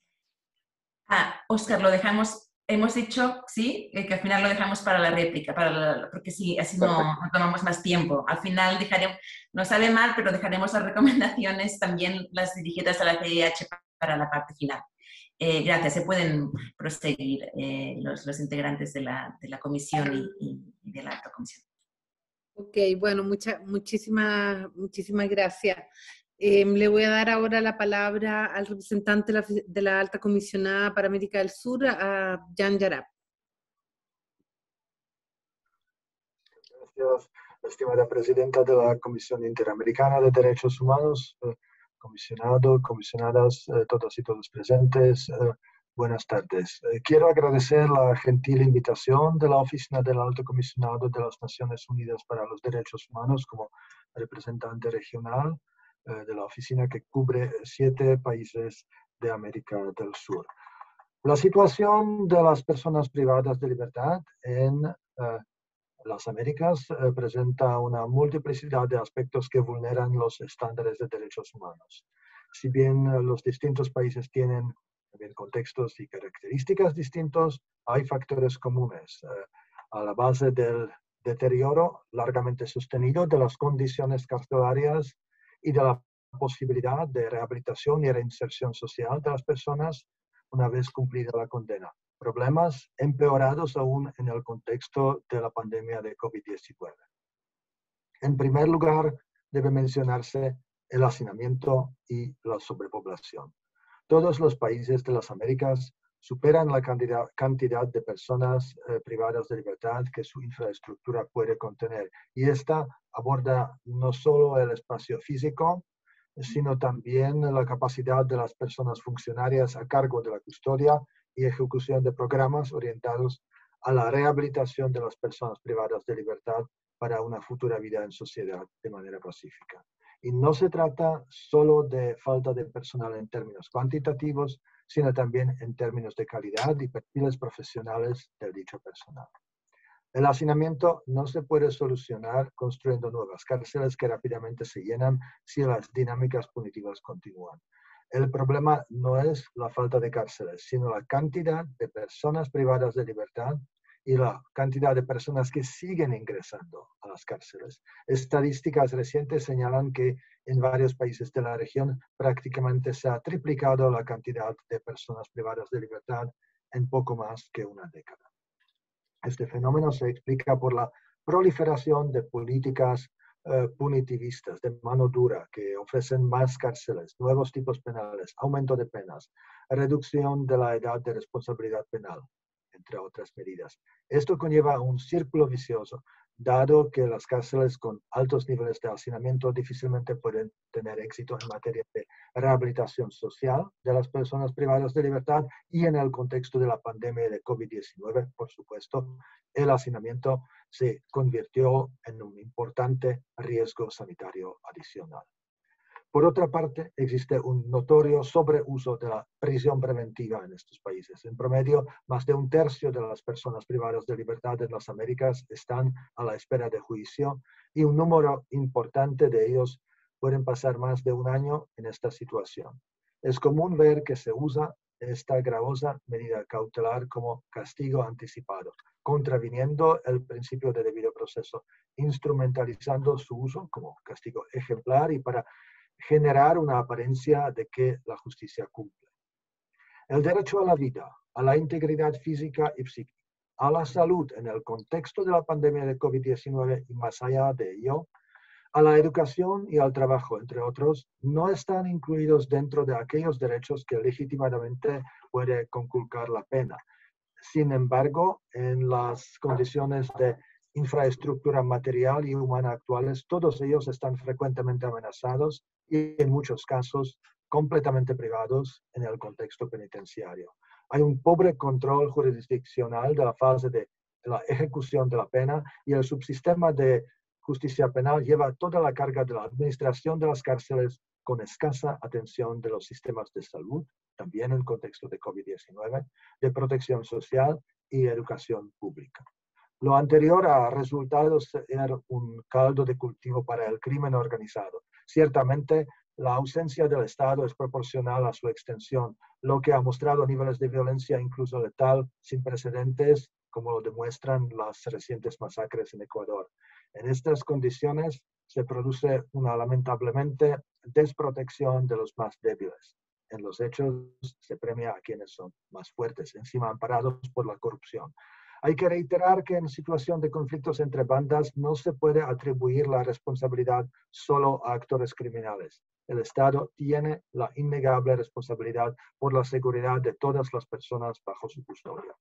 Ah, Óscar, lo dejamos, hemos dicho, sí, que al final lo dejamos para la réplica, para la, porque sí, así no, no tomamos más tiempo. Al final dejaremos, no sabe mal, pero dejaremos las recomendaciones también las dirigidas a la C I H para la parte final. Eh, gracias, se pueden proseguir eh, los, los integrantes de la, de la comisión y, y, y de la alta comisión. Ok, bueno, mucha, muchísimas, muchísimas gracias. Eh, le voy a dar ahora la palabra al representante de la, de la Alta Comisionada para América del Sur, a Jan Yarab. Gracias, estimada presidenta de la Comisión Interamericana de Derechos Humanos, eh, comisionado, comisionadas, eh, todos y todos presentes. Eh, Buenas tardes. Eh, quiero agradecer la gentil invitación de la Oficina del Alto Comisionado de las Naciones Unidas para los Derechos Humanos como representante regional eh, de la oficina que cubre siete países de América del Sur. La situación de las personas privadas de libertad en eh, las Américas eh, presenta una multiplicidad de aspectos que vulneran los estándares de derechos humanos. Si bien eh, los distintos países tienen también contextos y características distintos, hay factores comunes eh, a la base del deterioro largamente sostenido de las condiciones carcelarias y de la posibilidad de rehabilitación y reinserción social de las personas una vez cumplida la condena. Problemas empeorados aún en el contexto de la pandemia de COVID diecinueve. En primer lugar, debe mencionarse el hacinamiento y la sobrepoblación. Todos los países de las Américas superan la cantidad, cantidad de personas eh, privadas de libertad que su infraestructura puede contener. Y esta aborda no solo el espacio físico, sino también la capacidad de las personas funcionarias a cargo de la custodia y ejecución de programas orientados a la rehabilitación de las personas privadas de libertad para una futura vida en sociedad de manera pacífica. Y no se trata solo de falta de personal en términos cuantitativos, sino también en términos de calidad y perfiles profesionales del dicho personal. El hacinamiento no se puede solucionar construyendo nuevas cárceles que rápidamente se llenan si las dinámicas punitivas continúan. El problema no es la falta de cárceles, sino la cantidad de personas privadas de libertad y la cantidad de personas que siguen ingresando a las cárceles. Estadísticas recientes señalan que en varios países de la región prácticamente se ha triplicado la cantidad de personas privadas de libertad en poco más que una década. Este fenómeno se explica por la proliferación de políticas eh, punitivistas de mano dura que ofrecen más cárceles, nuevos tipos penales, aumento de penas, reducción de la edad de responsabilidad penal, entre otras medidas. Esto conlleva un círculo vicioso, dado que las cárceles con altos niveles de hacinamiento difícilmente pueden tener éxito en materia de rehabilitación social de las personas privadas de libertad y en el contexto de la pandemia de COVID diecinueve, por supuesto, el hacinamiento se convirtió en un importante riesgo sanitario adicional. Por otra parte, existe un notorio sobreuso de la prisión preventiva en estos países. En promedio, más de un tercio de las personas privadas de libertad en las Américas están a la espera de juicio y un número importante de ellos pueden pasar más de un año en esta situación. Es común ver que se usa esta gravosa medida cautelar como castigo anticipado, contraviniendo el principio de debido proceso, instrumentalizando su uso como castigo ejemplar y para generar una apariencia de que la justicia cumple. El derecho a la vida, a la integridad física y psíquica, a la salud en el contexto de la pandemia de COVID diecinueve y más allá de ello, a la educación y al trabajo, entre otros, no están incluidos dentro de aquellos derechos que legítimamente puede conculcar la pena. Sin embargo, en las condiciones de infraestructura material y humana actuales, todos ellos están frecuentemente amenazados y en muchos casos completamente privados en el contexto penitenciario. Hay un pobre control jurisdiccional de la fase de la ejecución de la pena y el subsistema de justicia penal lleva toda la carga de la administración de las cárceles con escasa atención de los sistemas de salud, también en contexto de COVID diecinueve, de protección social y educación pública. Lo anterior ha resultado ser un caldo de cultivo para el crimen organizado. Ciertamente, la ausencia del Estado es proporcional a su extensión, lo que ha mostrado niveles de violencia incluso letal sin precedentes, como lo demuestran las recientes masacres en Ecuador. En estas condiciones se produce una lamentablemente desprotección de los más débiles. En los hechos se premia a quienes son más fuertes, encima amparados por la corrupción. Hay que reiterar que en situación de conflictos entre bandas no se puede atribuir la responsabilidad solo a actores criminales. El Estado tiene la innegable responsabilidad por la seguridad de todas las personas bajo su custodia.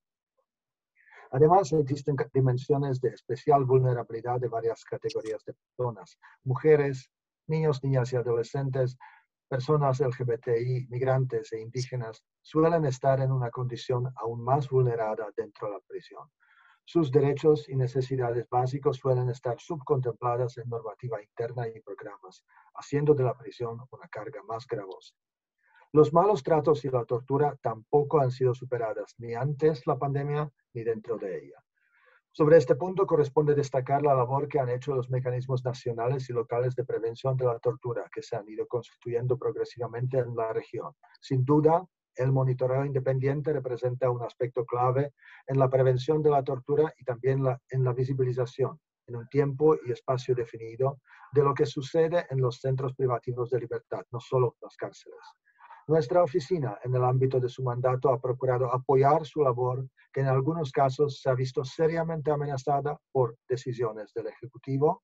Además, existen dimensiones de especial vulnerabilidad de varias categorías de personas. Mujeres, niños, niñas y adolescentes, personas L G B T I, migrantes e indígenas suelen estar en una condición aún más vulnerada dentro de la prisión. Sus derechos y necesidades básicos suelen estar subcontempladas en normativa interna y programas, haciendo de la prisión una carga más gravosa. Los malos tratos y la tortura tampoco han sido superadas ni antes la pandemia ni dentro de ella. Sobre este punto corresponde destacar la labor que han hecho los mecanismos nacionales y locales de prevención de la tortura que se han ido constituyendo progresivamente en la región. Sin duda, el monitoreo independiente representa un aspecto clave en la prevención de la tortura y también la, en la visibilización, en un tiempo y espacio definido, de lo que sucede en los centros privativos de libertad, no solo las cárceles. Nuestra oficina, en el ámbito de su mandato, ha procurado apoyar su labor, que en algunos casos se ha visto seriamente amenazada por decisiones del Ejecutivo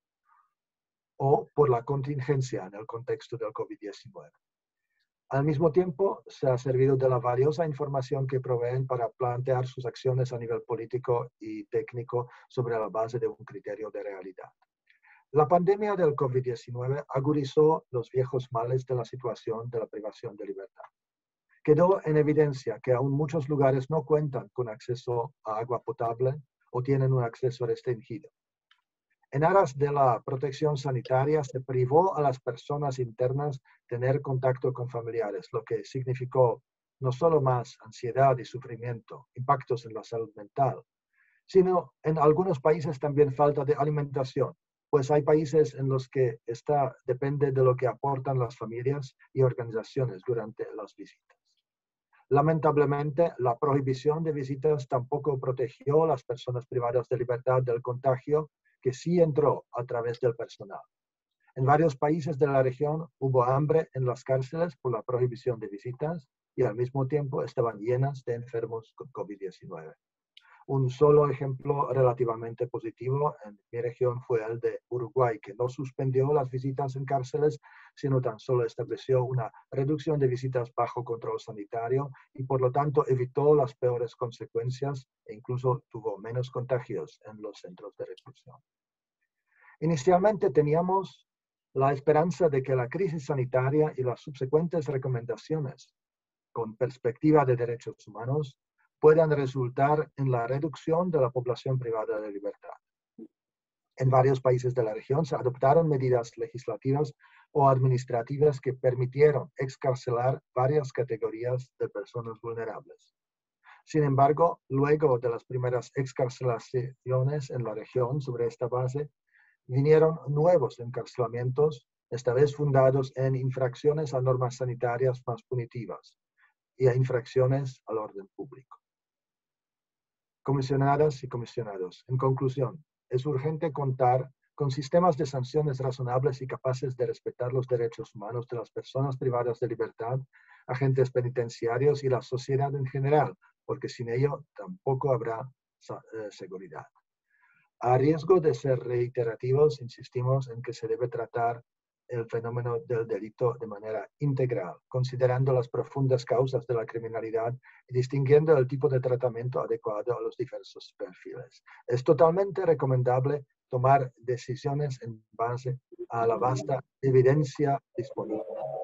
o por la contingencia en el contexto del COVID diecinueve. Al mismo tiempo, se ha servido de la valiosa información que proveen para plantear sus acciones a nivel político y técnico sobre la base de un criterio de realidad. La pandemia del COVID diecinueve agudizó los viejos males de la situación de la privación de libertad. Quedó en evidencia que aún muchos lugares no cuentan con acceso a agua potable o tienen un acceso restringido. En aras de la protección sanitaria, se privó a las personas internas tener contacto con familiares, lo que significó no solo más ansiedad y sufrimiento, impactos en la salud mental, sino en algunos países también falta de alimentación, pues hay países en los que esta depende de lo que aportan las familias y organizaciones durante las visitas. Lamentablemente, la prohibición de visitas tampoco protegió a las personas privadas de libertad del contagio, que sí entró a través del personal. En varios países de la región hubo hambre en las cárceles por la prohibición de visitas y al mismo tiempo estaban llenas de enfermos con COVID diecinueve. Un solo ejemplo relativamente positivo en mi región fue el de Uruguay, que no suspendió las visitas en cárceles, sino tan solo estableció una reducción de visitas bajo control sanitario y por lo tanto evitó las peores consecuencias e incluso tuvo menos contagios en los centros de reclusión. Inicialmente teníamos la esperanza de que la crisis sanitaria y las subsecuentes recomendaciones con perspectiva de derechos humanos puedan resultar en la reducción de la población privada de libertad. En varios países de la región se adoptaron medidas legislativas o administrativas que permitieron excarcelar varias categorías de personas vulnerables. Sin embargo, luego de las primeras excarcelaciones en la región sobre esta base, vinieron nuevos encarcelamientos, esta vez fundados en infracciones a normas sanitarias más punitivas y a infracciones al orden público. Comisionadas y comisionados, en conclusión, es urgente contar con sistemas de sanciones razonables y capaces de respetar los derechos humanos de las personas privadas de libertad, agentes penitenciarios y la sociedad en general, porque sin ello tampoco habrá eh, seguridad. A riesgo de ser reiterativos, insistimos en que se debe tratar el fenómeno del delito de manera integral, considerando las profundas causas de la criminalidad y distinguiendo el tipo de tratamiento adecuado a los diversos perfiles. Es totalmente recomendable tomar decisiones en base a la vasta evidencia disponible.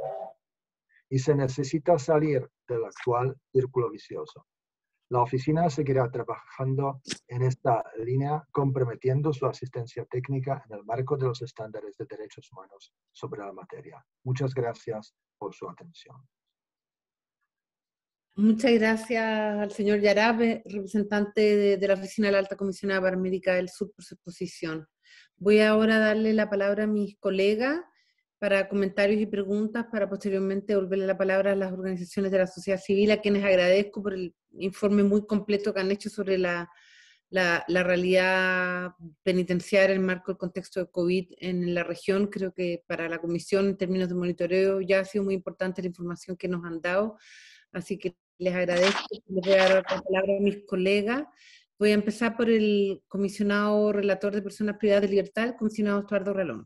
Y se necesita salir del actual círculo vicioso. La oficina seguirá trabajando en esta línea, comprometiendo su asistencia técnica en el marco de los estándares de derechos humanos sobre la materia. Muchas gracias por su atención. Muchas gracias al señor Yarab, representante de, de la Oficina de la Alta Comisionada para América del Sur, por su exposición. Voy ahora a darle la palabra a mis colegas para comentarios y preguntas, para posteriormente devolverle la palabra a las organizaciones de la sociedad civil, a quienes agradezco por el informe muy completo que han hecho sobre la, la, la realidad penitenciaria en el marco del contexto de COVID en la región. Creo que para la Comisión, en términos de monitoreo, ya ha sido muy importante la información que nos han dado, así que les agradezco. Les voy a dar la palabra a mis colegas. Voy a empezar por el comisionado relator de personas privadas de libertad, el comisionado Estuardo Ralón.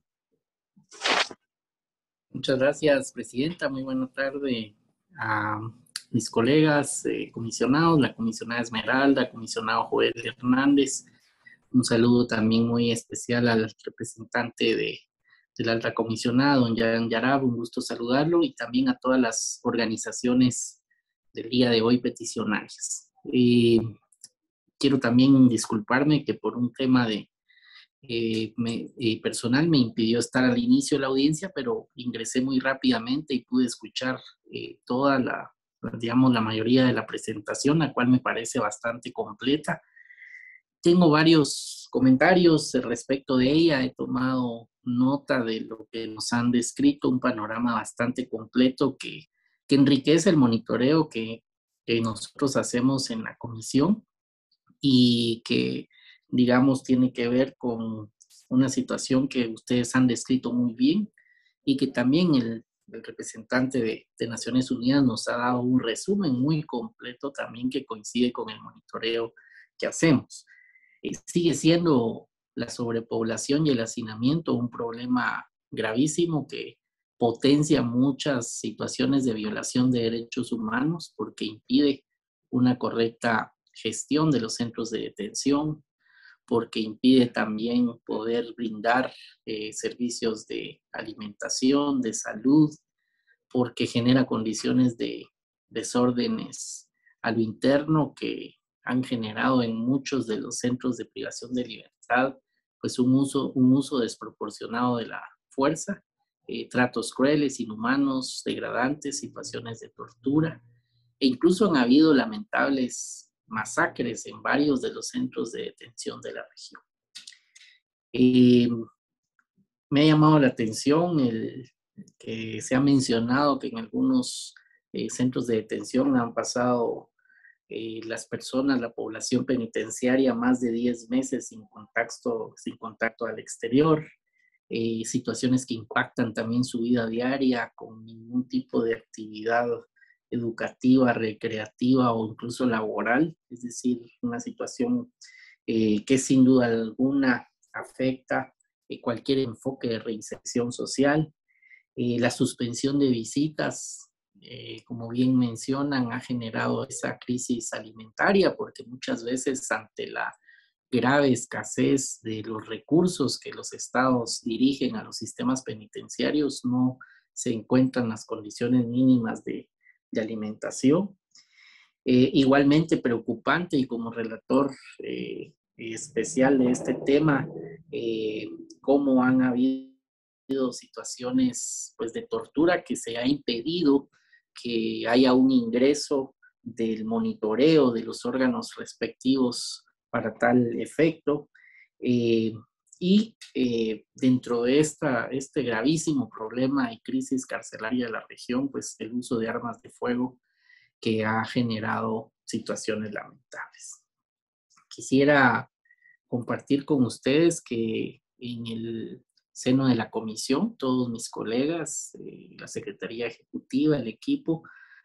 Muchas gracias, presidenta. Muy buena tarde a mis colegas eh, comisionados, la comisionada Esmeralda, comisionado Joel Hernández. Un saludo también muy especial al representante de, del alta comisionada, don Jan Yarab, un gusto saludarlo, y también a todas las organizaciones del día de hoy peticionarias. Eh, quiero también disculparme que por un tema de Eh, me, eh, personal me impidió estar al inicio de la audiencia, pero ingresé muy rápidamente y pude escuchar eh, toda la, digamos, la mayoría de la presentación, la cual me parece bastante completa. Tengo varios comentarios respecto de ella, he tomado nota de lo que nos han descrito, un panorama bastante completo que, que enriquece el monitoreo que, que nosotros hacemos en la comisión y que, digamos, tiene que ver con una situación que ustedes han descrito muy bien y que también el, el representante de, de Naciones Unidas nos ha dado un resumen muy completo también que coincide con el monitoreo que hacemos. Eh, sigue siendo la sobrepoblación y el hacinamiento un problema gravísimo que potencia muchas situaciones de violación de derechos humanos porque impide una correcta gestión de los centros de detención, porque impide también poder brindar eh, servicios de alimentación, de salud, porque genera condiciones de desórdenes a lo interno que han generado en muchos de los centros de privación de libertad pues un uso, un uso desproporcionado de la fuerza, eh, tratos crueles, inhumanos, degradantes, situaciones de tortura, e incluso han habido lamentables masacres en varios de los centros de detención de la región. Eh, me ha llamado la atención el que se ha mencionado que en algunos eh, centros de detención han pasado eh, las personas, la población penitenciaria, más de diez meses sin contacto, sin contacto al exterior, eh, situaciones que impactan también su vida diaria con ningún tipo de actividad educativa, recreativa o incluso laboral, es decir, una situación eh, que sin duda alguna afecta eh, cualquier enfoque de reinserción social. Eh, la suspensión de visitas, eh, como bien mencionan, ha generado esa crisis alimentaria porque muchas veces ante la grave escasez de los recursos que los estados dirigen a los sistemas penitenciarios no se encuentran las condiciones mínimas de, de alimentación. Eh, igualmente preocupante, y como relator eh, especial de este tema, eh, cómo han habido situaciones pues, de tortura que se ha impedido que haya un ingreso del monitoreo de los órganos respectivos para tal efecto. Eh, y eh, dentro de esta, este gravísimo problema y crisis carcelaria de la región, pues el uso de armas de fuego que ha generado situaciones lamentables. Quisiera compartir con ustedes que en el seno de la comisión, todos mis colegas, eh, la Secretaría Ejecutiva, el equipo,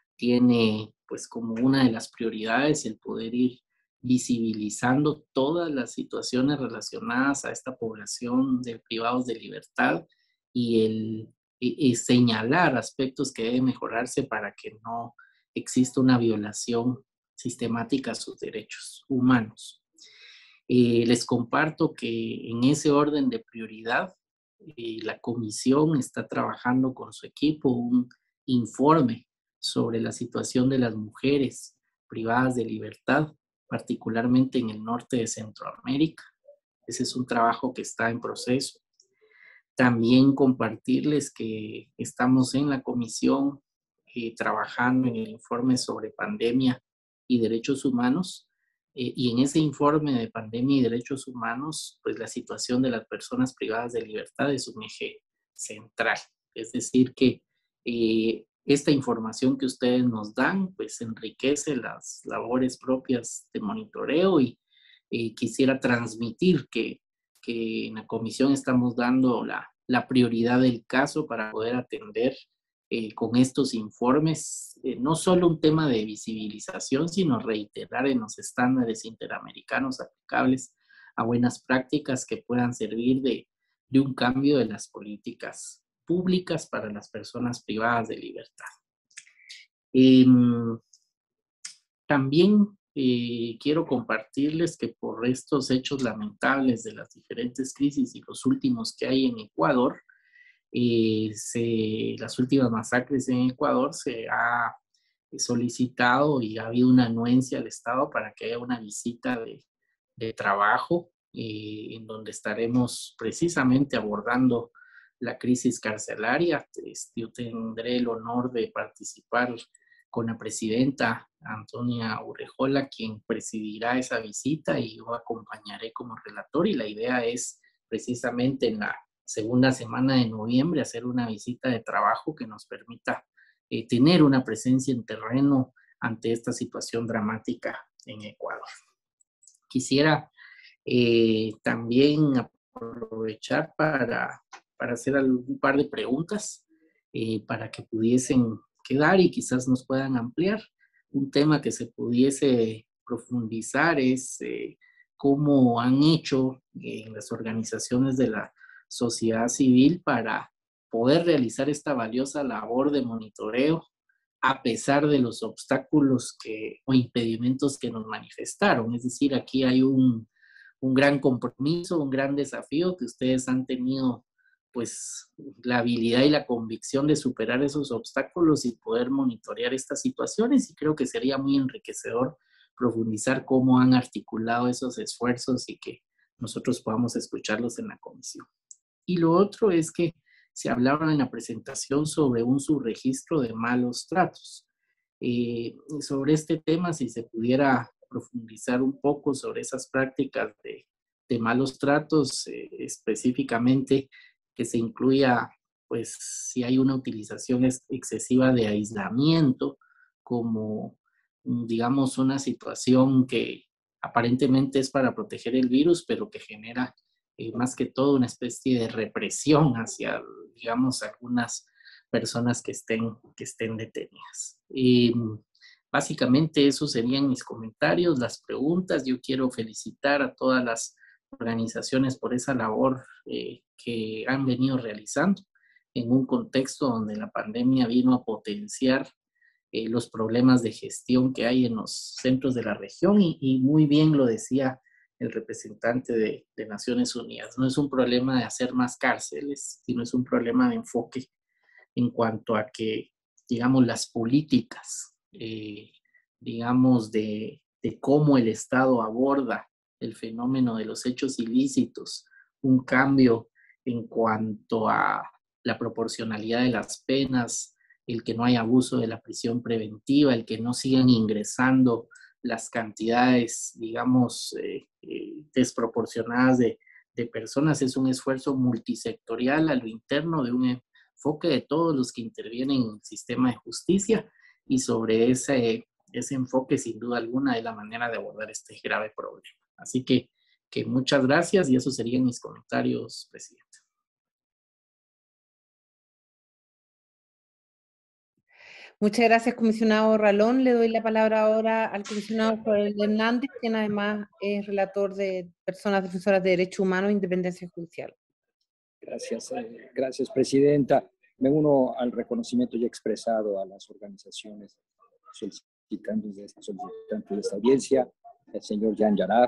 tiene pues como una de las prioridades el poder ir visibilizando todas las situaciones relacionadas a esta población de privados de libertad y el y, y señalar aspectos que deben mejorarse para que no exista una violación sistemática a sus derechos humanos. Eh, les comparto que en ese orden de prioridad, eh, la comisión está trabajando con su equipo un informe sobre la situación de las mujeres privadas de libertad, particularmente en el norte de Centroamérica. Ese es un trabajo que está en proceso. También compartirles que estamos en la comisión eh, trabajando en el informe sobre pandemia y derechos humanos, eh, y en ese informe de pandemia y derechos humanos, pues la situación de las personas privadas de libertad es un eje central. Es decir, que eh, esta información que ustedes nos dan, pues enriquece las labores propias de monitoreo y eh, quisiera transmitir que, que en la comisión estamos dando la, la prioridad del caso para poder atender eh, con estos informes, eh, no solo un tema de visibilización, sino reiterar en los estándares interamericanos aplicables a buenas prácticas que puedan servir de, de un cambio de las políticas públicas para las personas privadas de libertad. Eh, también eh, quiero compartirles que por estos hechos lamentables de las diferentes crisis y los últimos que hay en Ecuador, eh, se, las últimas masacres en Ecuador, se ha solicitado y ha habido una anuencia al Estado para que haya una visita de, de trabajo eh, en donde estaremos precisamente abordando la crisis carcelaria. Yo tendré el honor de participar con la presidenta Antonia Urrejola, quien presidirá esa visita, y yo acompañaré como relator, y la idea es precisamente en la segunda semana de noviembre hacer una visita de trabajo que nos permita eh, tener una presencia en terreno ante esta situación dramática en Ecuador. Quisiera eh, también aprovechar para para hacer un par de preguntas eh, para que pudiesen quedar y quizás nos puedan ampliar. Un tema que se pudiese profundizar es eh, cómo han hecho en las organizaciones de la sociedad civil para poder realizar esta valiosa labor de monitoreo a pesar de los obstáculos que, o impedimentos que nos manifestaron. Es decir, aquí hay un, un gran compromiso, un gran desafío que ustedes han tenido, pues la habilidad y la convicción de superar esos obstáculos y poder monitorear estas situaciones, y creo que sería muy enriquecedor profundizar cómo han articulado esos esfuerzos y que nosotros podamos escucharlos en la comisión. Y lo otro es que se hablaba en la presentación sobre un subregistro de malos tratos. Eh, sobre este tema, si se pudiera profundizar un poco sobre esas prácticas de, de malos tratos, eh, específicamente que se incluya, pues, si hay una utilización excesiva de aislamiento como, digamos, una situación que aparentemente es para proteger el virus, pero que genera eh, más que todo una especie de represión hacia, digamos, algunas personas que estén, que estén detenidas. Y básicamente esos serían mis comentarios, las preguntas. Yo quiero felicitar a todas las organizaciones por esa labor eh, que han venido realizando en un contexto donde la pandemia vino a potenciar eh, los problemas de gestión que hay en los centros de la región y, y muy bien lo decía el representante de, de Naciones Unidas. No es un problema de hacer más cárceles, sino es un problema de enfoque en cuanto a que, digamos, las políticas, eh, digamos, de, de cómo el Estado aborda el fenómeno de los hechos ilícitos, un cambio en cuanto a la proporcionalidad de las penas, el que no haya abuso de la prisión preventiva, el que no sigan ingresando las cantidades, digamos, eh, eh, desproporcionadas de, de personas, es un esfuerzo multisectorial a lo interno de un enfoque de todos los que intervienen en el sistema de justicia, y sobre ese, ese enfoque, sin duda alguna, es la manera de abordar este grave problema. Así que, que muchas gracias, y esos serían mis comentarios, presidente. Muchas gracias, comisionado Ralón. Le doy la palabra ahora al comisionado Joel Hernández, quien además es relator de personas defensoras de derechos humanos e independencia judicial. Gracias, eh, gracias, presidenta. Me uno al reconocimiento ya expresado a las organizaciones solicitantes de esta, solicitantes de esta audiencia, el señor Jan Yarab.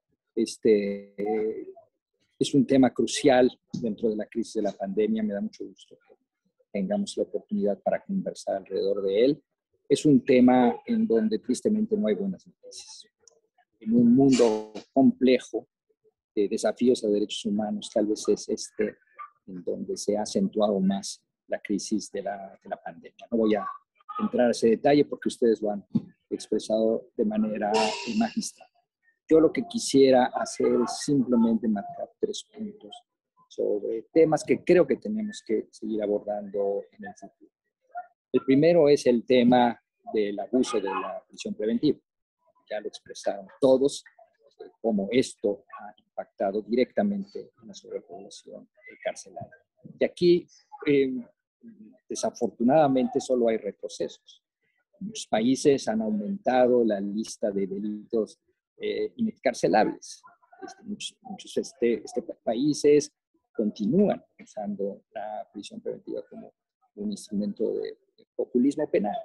Este, eh, es un tema crucial dentro de la crisis de la pandemia. Me da mucho gusto que tengamos la oportunidad para conversar alrededor de él. Es un tema en donde tristemente no hay buenas noticias. En un mundo complejo de desafíos a derechos humanos, tal vez es este en donde se ha acentuado más la crisis de la, de la pandemia. No voy a entrar a ese detalle porque ustedes lo han expresado de manera magistral. Yo lo que quisiera hacer es simplemente marcar tres puntos sobre temas que creo que tenemos que seguir abordando en el futuro. El primero es el tema del abuso de la prisión preventiva. Ya lo expresaron todos, cómo esto ha impactado directamente en la sobrepoblación carcelaria. Y aquí, eh, desafortunadamente, solo hay retrocesos. Muchos países han aumentado la lista de delitos eh, inexcarcelables. Este, muchos muchos este, este, países continúan usando la prisión preventiva como un instrumento de, de populismo penal.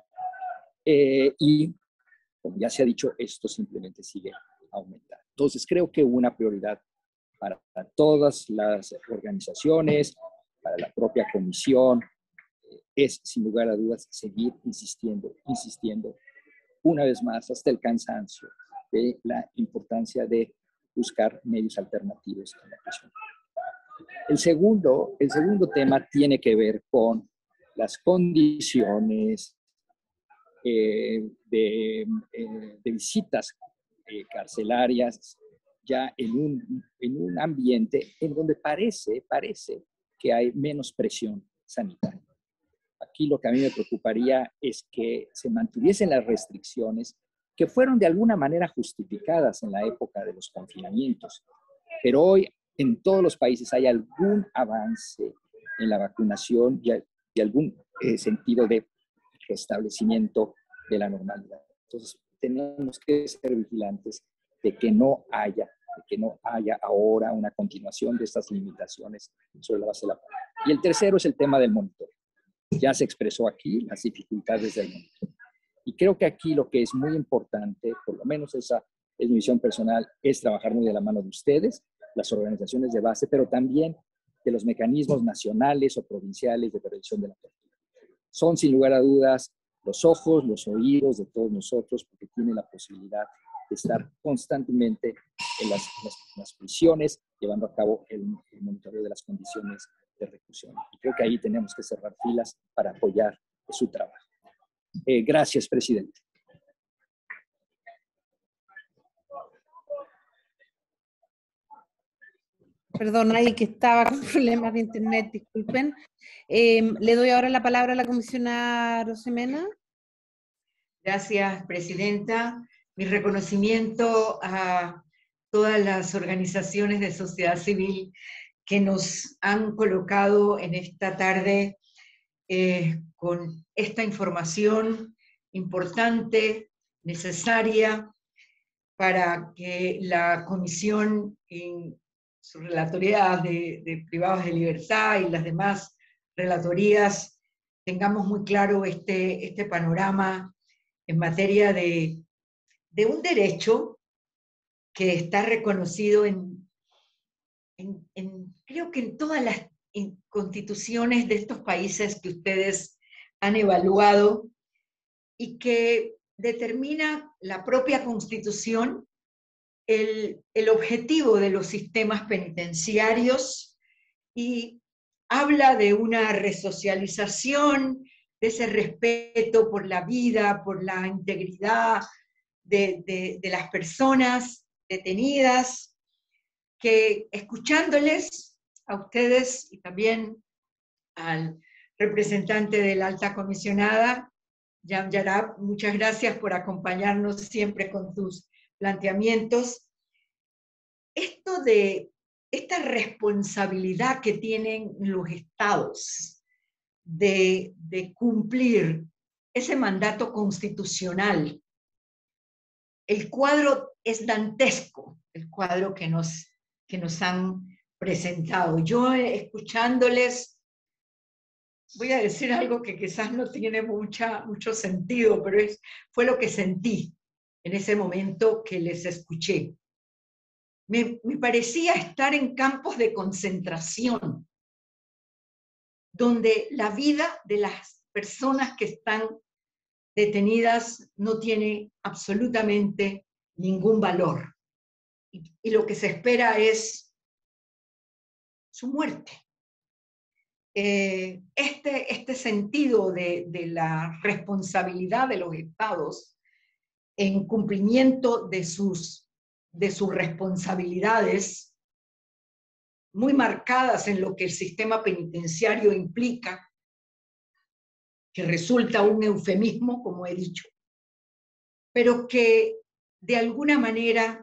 Eh, y, como ya se ha dicho, esto simplemente sigue aumentando. Entonces, creo que una prioridad para todas las organizaciones, para la propia comisión, eh, es, sin lugar a dudas, seguir insistiendo, insistiendo una vez más hasta el cansancio de la importancia de buscar medios alternativos a la prisión. El segundo, el segundo tema tiene que ver con las condiciones eh, de, eh, de visitas eh, carcelarias ya en un, en un ambiente en donde parece, parece que hay menos presión sanitaria. Aquí lo que a mí me preocuparía es que se mantuviesen las restricciones que fueron de alguna manera justificadas en la época de los confinamientos, pero hoy en todos los países hay algún avance en la vacunación y, y algún eh, sentido de restablecimiento de la normalidad. Entonces, tenemos que ser vigilantes de que no haya, de que no haya ahora una continuación de estas limitaciones sobre la base de la pandemia. Y el tercero es el tema del monitoreo. Ya se expresó aquí las dificultades del monitoreo. Y creo que aquí lo que es muy importante, por lo menos esa es mi visión personal, es trabajar muy de la mano de ustedes, las organizaciones de base, pero también de los mecanismos nacionales o provinciales de prevención de la tortura. Son, sin lugar a dudas, los ojos, los oídos de todos nosotros, porque tienen la posibilidad de estar constantemente en las, en las, en las prisiones, llevando a cabo el, el monitoreo de las condiciones de reclusión. Y creo que ahí tenemos que cerrar filas para apoyar su trabajo. Eh, gracias, presidente. Perdón, ahí que estaba con problemas de internet, disculpen. Eh, le doy ahora la palabra a la comisionada Rosemena. Gracias, presidenta. Mi reconocimiento a todas las organizaciones de sociedad civil que nos han colocado en esta tarde eh, con esta información importante, necesaria, para que la Comisión en su relatoría de, de privados de libertad y las demás relatorías tengamos muy claro este, este panorama en materia de, de un derecho que está reconocido en, en, en, creo que en todas las en constituciones de estos países que ustedes han evaluado y que determina la propia Constitución el, el objetivo de los sistemas penitenciarios y habla de una resocialización, de ese respeto por la vida, por la integridad de, de, de las personas detenidas, que escuchándoles a ustedes y también al representante de la alta comisionada, Jan Yarab, muchas gracias por acompañarnos siempre con tus planteamientos. Esto de esta responsabilidad que tienen los estados de, de cumplir ese mandato constitucional, el cuadro es dantesco, el cuadro que nos, que nos han presentado. Yo escuchándoles, voy a decir algo que quizás no tiene mucha, mucho sentido, pero es, fue lo que sentí en ese momento que les escuché. Me, me parecía estar en campos de concentración, donde la vida de las personas que están detenidas no tiene absolutamente ningún valor. Y, y lo que se espera es su muerte. Eh, este, este sentido de, de la responsabilidad de los estados en cumplimiento de sus, de sus responsabilidades, muy marcadas en lo que el sistema penitenciario implica, que resulta un eufemismo, como he dicho, pero que de alguna manera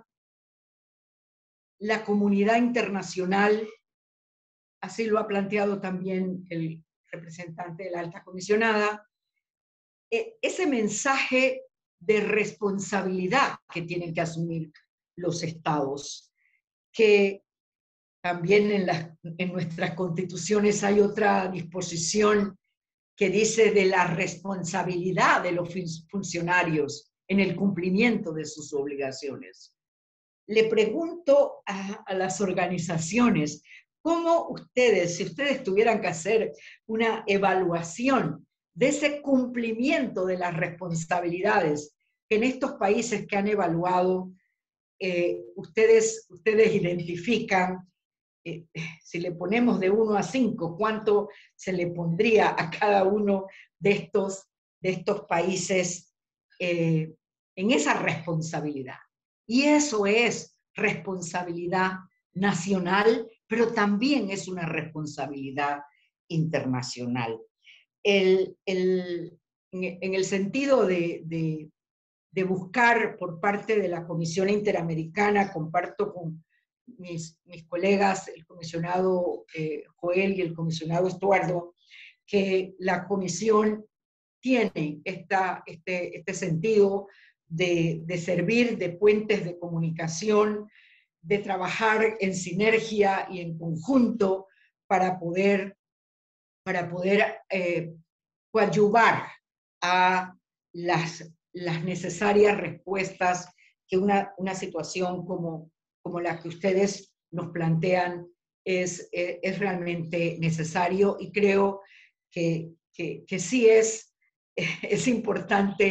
la comunidad internacional, así lo ha planteado también el representante de la alta comisionada, ese mensaje de responsabilidad que tienen que asumir los estados, que también en, las, en nuestras constituciones hay otra disposición que dice de la responsabilidad de los funcionarios en el cumplimiento de sus obligaciones. Le pregunto a, a las organizaciones, ¿cómo ustedes, si ustedes tuvieran que hacer una evaluación de ese cumplimiento de las responsabilidades que en estos países que han evaluado, eh, ustedes, ustedes identifican, eh, si le ponemos de uno a cinco, cuánto se le pondría a cada uno de estos, de estos países eh, en esa responsabilidad? Y eso es responsabilidad nacional, pero también es una responsabilidad internacional. El, el, en el sentido de, de, de buscar por parte de la Comisión Interamericana, comparto con mis, mis colegas, el comisionado eh, Joel y el comisionado Estuardo, que la Comisión tiene esta, este, este sentido de, de servir de puentes de comunicación, de trabajar en sinergia y en conjunto para poder, para poder eh, coadyuvar a las, las necesarias respuestas que una, una situación como, como la que ustedes nos plantean es, es, es realmente necesario, y creo que, que, que sí es, es importante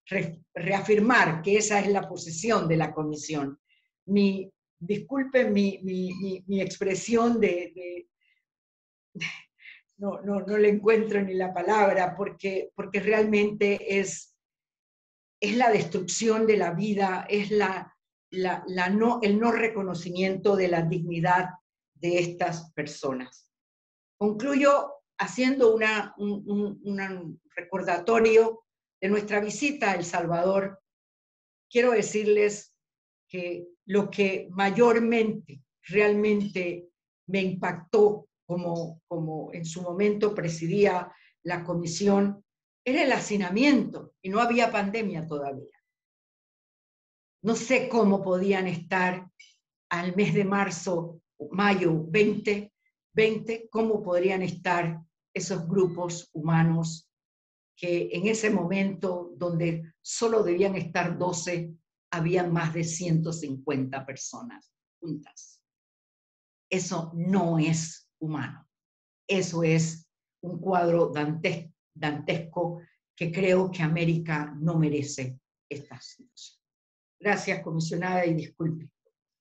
re, reafirmar que esa es la posición de la comisión. Mi, disculpen mi, mi, mi, mi expresión de... de, de no, no, no le encuentro ni la palabra, porque, porque realmente es, es la destrucción de la vida, es la, la, la no, el no reconocimiento de la dignidad de estas personas. Concluyo haciendo una, un, un, un recordatorio de nuestra visita a El Salvador. Quiero decirles que lo que mayormente, realmente me impactó como, como en su momento presidía la comisión, era el hacinamiento, y no había pandemia todavía. No sé cómo podían estar al mes de marzo, mayo veinte veinte, cómo podrían estar esos grupos humanos que en ese momento, donde solo debían estar doce, habían más de ciento cincuenta personas juntas. Eso no es humano. Eso es un cuadro dantes, dantesco que creo que América no merece esta situación. Gracias, comisionada, y disculpe.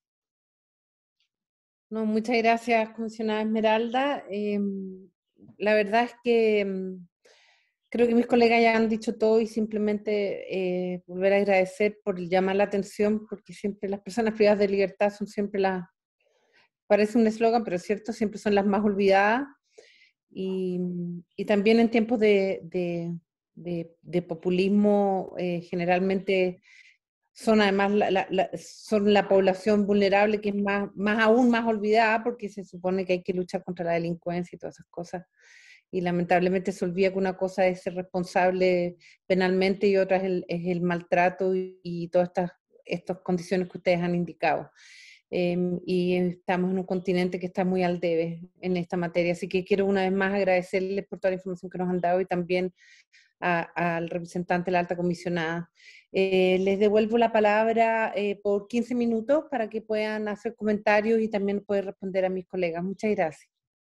No, muchas gracias, comisionada Esmeralda. Eh, la verdad es que eh, creo que mis colegas ya han dicho todo y simplemente eh, volver a agradecer por llamar la atención, porque siempre las personas privadas de libertad son siempre las, parece un eslogan, pero es cierto, siempre son las más olvidadas. Y, y también en tiempos de, de, de, de populismo, eh, generalmente son además la, la, la, son la población vulnerable que es más, más aún más olvidada, porque se supone que hay que luchar contra la delincuencia y todas esas cosas. Y lamentablemente se olvida que una cosa es ser responsable penalmente y otra es el, es el maltrato y, y todas estas, estas condiciones que ustedes han indicado. Eh, y estamos en un continente que está muy al debe en esta materia, así que quiero una vez más agradecerles por toda la información que nos han dado y también a, al representante de la alta comisionada. Eh, les devuelvo la palabra eh, por quince minutos para que puedan hacer comentarios y también poder responder a mis colegas. Muchas gracias.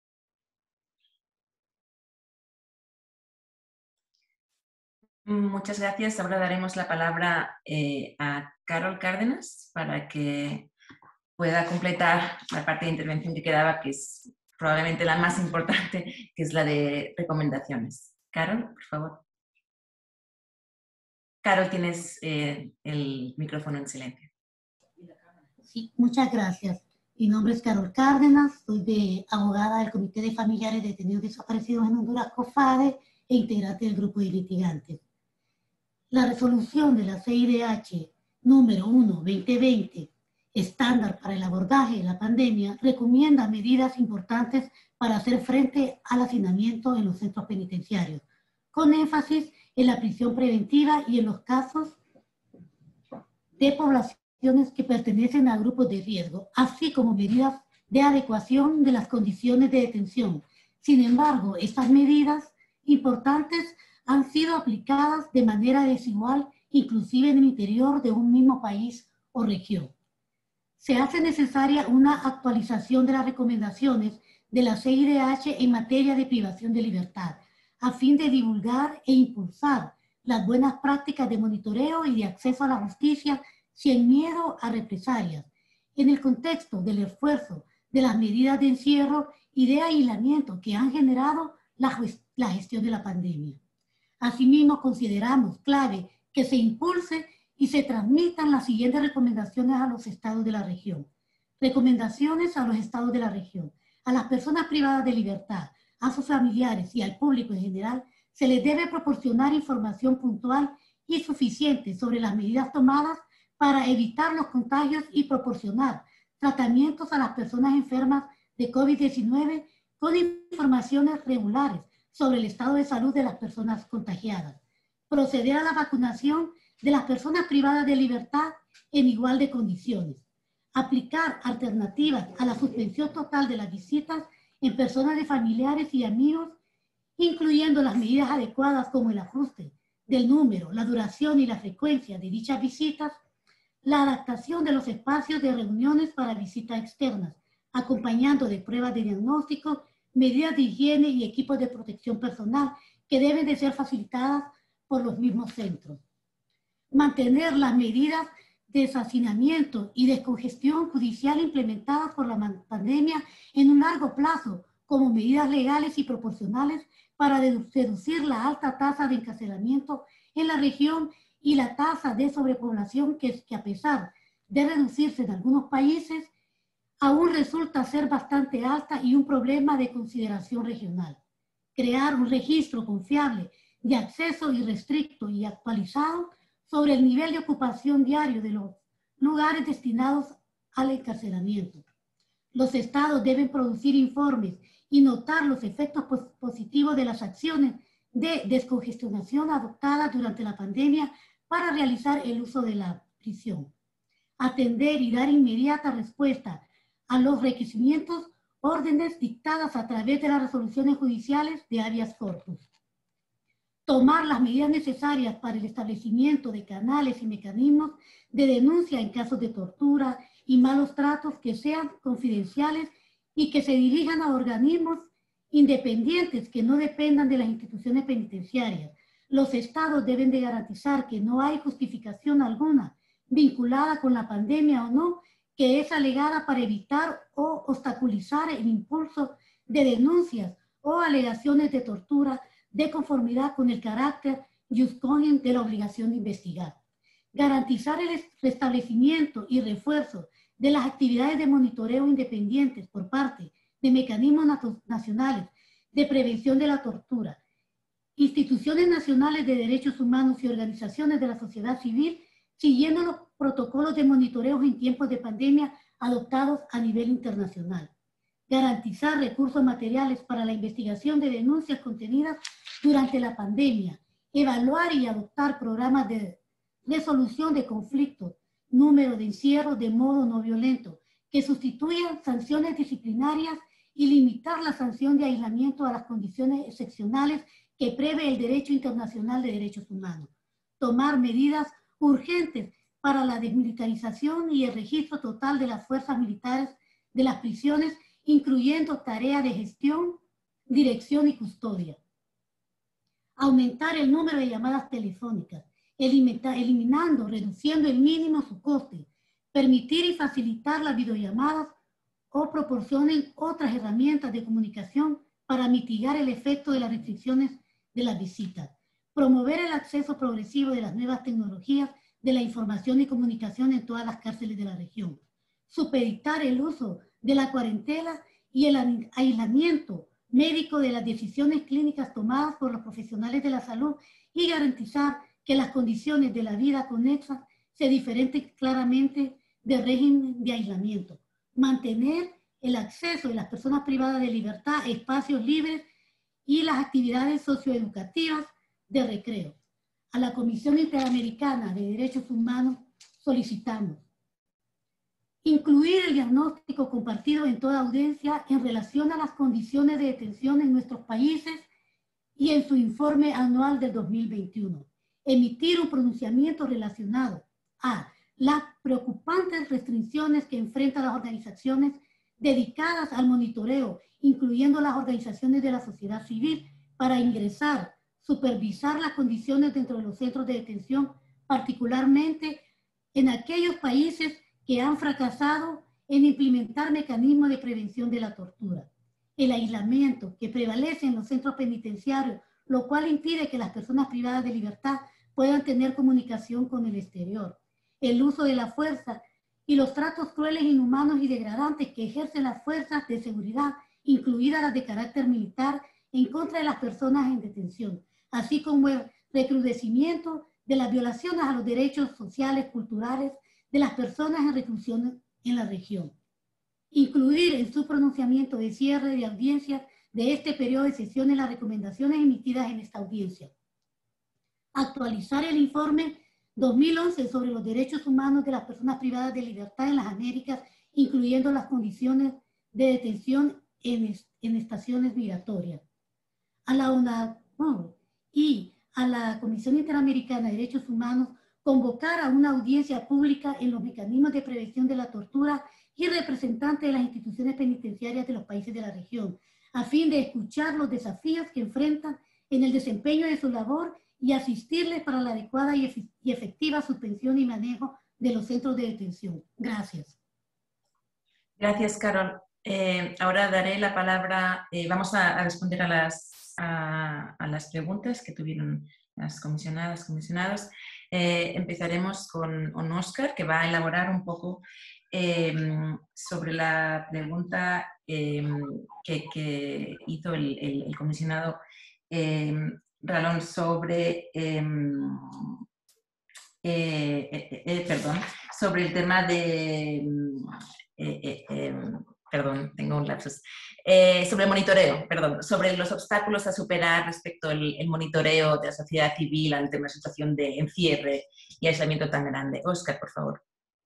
Muchas gracias. Ahora daremos la palabra eh, a Carol Cárdenas para que pueda completar la parte de intervención que quedaba, que es probablemente la más importante, que es la de recomendaciones. Carol, por favor. Carol, tienes eh, el micrófono en silencio. Sí, muchas gracias. Mi nombre es Carol Cárdenas, soy de abogada del Comité de Familiares de Detenidos Desaparecidos en Honduras, COFADE, e integrante del grupo de litigantes. La resolución de la C I D H número uno barra veinte veinte, estándar para el abordaje de la pandemia, recomienda medidas importantes para hacer frente al hacinamiento en los centros penitenciarios, con énfasis en la prisión preventiva y en los casos de poblaciones que pertenecen a grupos de riesgo, así como medidas de adecuación de las condiciones de detención. Sin embargo, estas medidas importantes han sido aplicadas de manera desigual, inclusive en el interior de un mismo país o región. Se hace necesaria una actualización de las recomendaciones de la C I D H en materia de privación de libertad, a fin de divulgar e impulsar las buenas prácticas de monitoreo y de acceso a la justicia sin miedo a represalias, en el contexto del esfuerzo de las medidas de encierro y de aislamiento que han generado la, la gestión de la pandemia. Asimismo, consideramos clave que se impulse y se transmitan las siguientes recomendaciones a los estados de la región. Recomendaciones a los estados de la región. A las personas privadas de libertad, a sus familiares y al público en general, se les debe proporcionar información puntual y suficiente sobre las medidas tomadas para evitar los contagios y proporcionar tratamientos a las personas enfermas de COVID diecinueve con informaciones regulares sobre el estado de salud de las personas contagiadas. Proceder a la vacunación de las personas privadas de libertad en igual de condiciones. Aplicar alternativas a la suspensión total de las visitas en personas de familiares y amigos, incluyendo las medidas adecuadas como el ajuste del número, la duración y la frecuencia de dichas visitas, la adaptación de los espacios de reuniones para visitas externas, acompañando de pruebas de diagnóstico, medidas de higiene y equipos de protección personal que deben de ser facilitadas por los mismos centros. mantener las medidas de hacinamiento y descongestión judicial implementadas por la pandemia en un largo plazo como medidas legales y proporcionales para reducir la alta tasa de encarcelamiento en la región y la tasa de sobrepoblación que, que a pesar de reducirse en algunos países, aún resulta ser bastante alta y un problema de consideración regional. Crear un registro confiable de acceso irrestricto y actualizado sobre el nivel de ocupación diario de los lugares destinados al encarcelamiento. Los estados deben producir informes y notar los efectos positivos de las acciones de descongestionación adoptadas durante la pandemia para realizar el uso de la prisión. Atender y dar inmediata respuesta a los requerimientos, órdenes dictadas a través de las resoluciones judiciales de habeas corpus. Tomar las medidas necesarias para el establecimiento de canales y mecanismos de denuncia en casos de tortura y malos tratos que sean confidenciales y que se dirijan a organismos independientes que no dependan de las instituciones penitenciarias. Los estados deben de garantizar que no hay justificación alguna vinculada con la pandemia o no, que es alegada para evitar o obstaculizar el impulso de denuncias o alegaciones de tortura de conformidad con el carácter jus cogens de la obligación de investigar. Garantizar el restablecimiento y refuerzo de las actividades de monitoreo independientes por parte de mecanismos nacionales de prevención de la tortura, instituciones nacionales de derechos humanos y organizaciones de la sociedad civil, siguiendo los protocolos de monitoreo en tiempos de pandemia adoptados a nivel internacional. Garantizar recursos materiales para la investigación de denuncias contenidas durante la pandemia. Evaluar y adoptar programas de resolución de conflictos, número de encierros de modo no violento, que sustituyan sanciones disciplinarias y limitar la sanción de aislamiento a las condiciones excepcionales que prevé el derecho internacional de derechos humanos. Tomar medidas urgentes para la desmilitarización y el registro total de las fuerzas militares de las prisiones, incluyendo tareas de gestión, dirección y custodia. Aumentar el número de llamadas telefónicas, eliminando, reduciendo el mínimo su coste, permitir y facilitar las videollamadas o proporcionen otras herramientas de comunicación para mitigar el efecto de las restricciones de las visitas. Promover el acceso progresivo de las nuevas tecnologías de la información y comunicación en todas las cárceles de la región. Supeditar el uso de la cuarentena y el aislamiento médico de las decisiones clínicas tomadas por los profesionales de la salud y garantizar que las condiciones de la vida conexas se diferencien claramente del régimen de aislamiento. Mantener el acceso de las personas privadas de libertad a espacios libres y las actividades socioeducativas de recreo. A la Comisión Interamericana de Derechos Humanos solicitamos incluir el diagnóstico compartido en toda audiencia en relación a las condiciones de detención en nuestros países y en su informe anual del dos mil veintiuno. Emitir un pronunciamiento relacionado a las preocupantes restricciones que enfrentan las organizaciones dedicadas al monitoreo, incluyendo las organizaciones de la sociedad civil, para ingresar, supervisar las condiciones dentro de los centros de detención, particularmente en aquellos países que han fracasado en implementar mecanismos de prevención de la tortura. El aislamiento que prevalece en los centros penitenciarios, lo cual impide que las personas privadas de libertad puedan tener comunicación con el exterior. El uso de la fuerza y los tratos crueles, inhumanos y degradantes que ejercen las fuerzas de seguridad, incluidas las de carácter militar, en contra de las personas en detención, así como el recrudecimiento de las violaciones a los derechos sociales, culturales de las personas en reclusión en la región. Incluir en su pronunciamiento de cierre de audiencias de este periodo de sesiones las recomendaciones emitidas en esta audiencia. Actualizar el informe dos mil once sobre los derechos humanos de las personas privadas de libertad en las Américas, incluyendo las condiciones de detención en, en estaciones migratorias. A la ONU y a la Comisión Interamericana de Derechos Humanos convocar a una audiencia pública en los mecanismos de prevención de la tortura y representantes de las instituciones penitenciarias de los países de la región, a fin de escuchar los desafíos que enfrentan en el desempeño de su labor y asistirles para la adecuada y, efe y efectiva suspensión y manejo de los centros de detención. Gracias. Gracias, Carol. Eh, ahora daré la palabra, eh, vamos a, a responder a las, a, a las preguntas que tuvieron las comisionadas, comisionados. Eh, empezaremos con, con Óscar, que va a elaborar un poco eh, sobre la pregunta eh, que, que hizo el, el, el comisionado eh, Ralón sobre, eh, eh, eh, eh, perdón, sobre el tema de, eh, eh, eh, perdón, tengo un lapsus, eh, sobre el monitoreo, perdón, sobre los obstáculos a superar respecto al el monitoreo de la sociedad civil ante una situación de encierre y aislamiento tan grande. Óscar, por favor.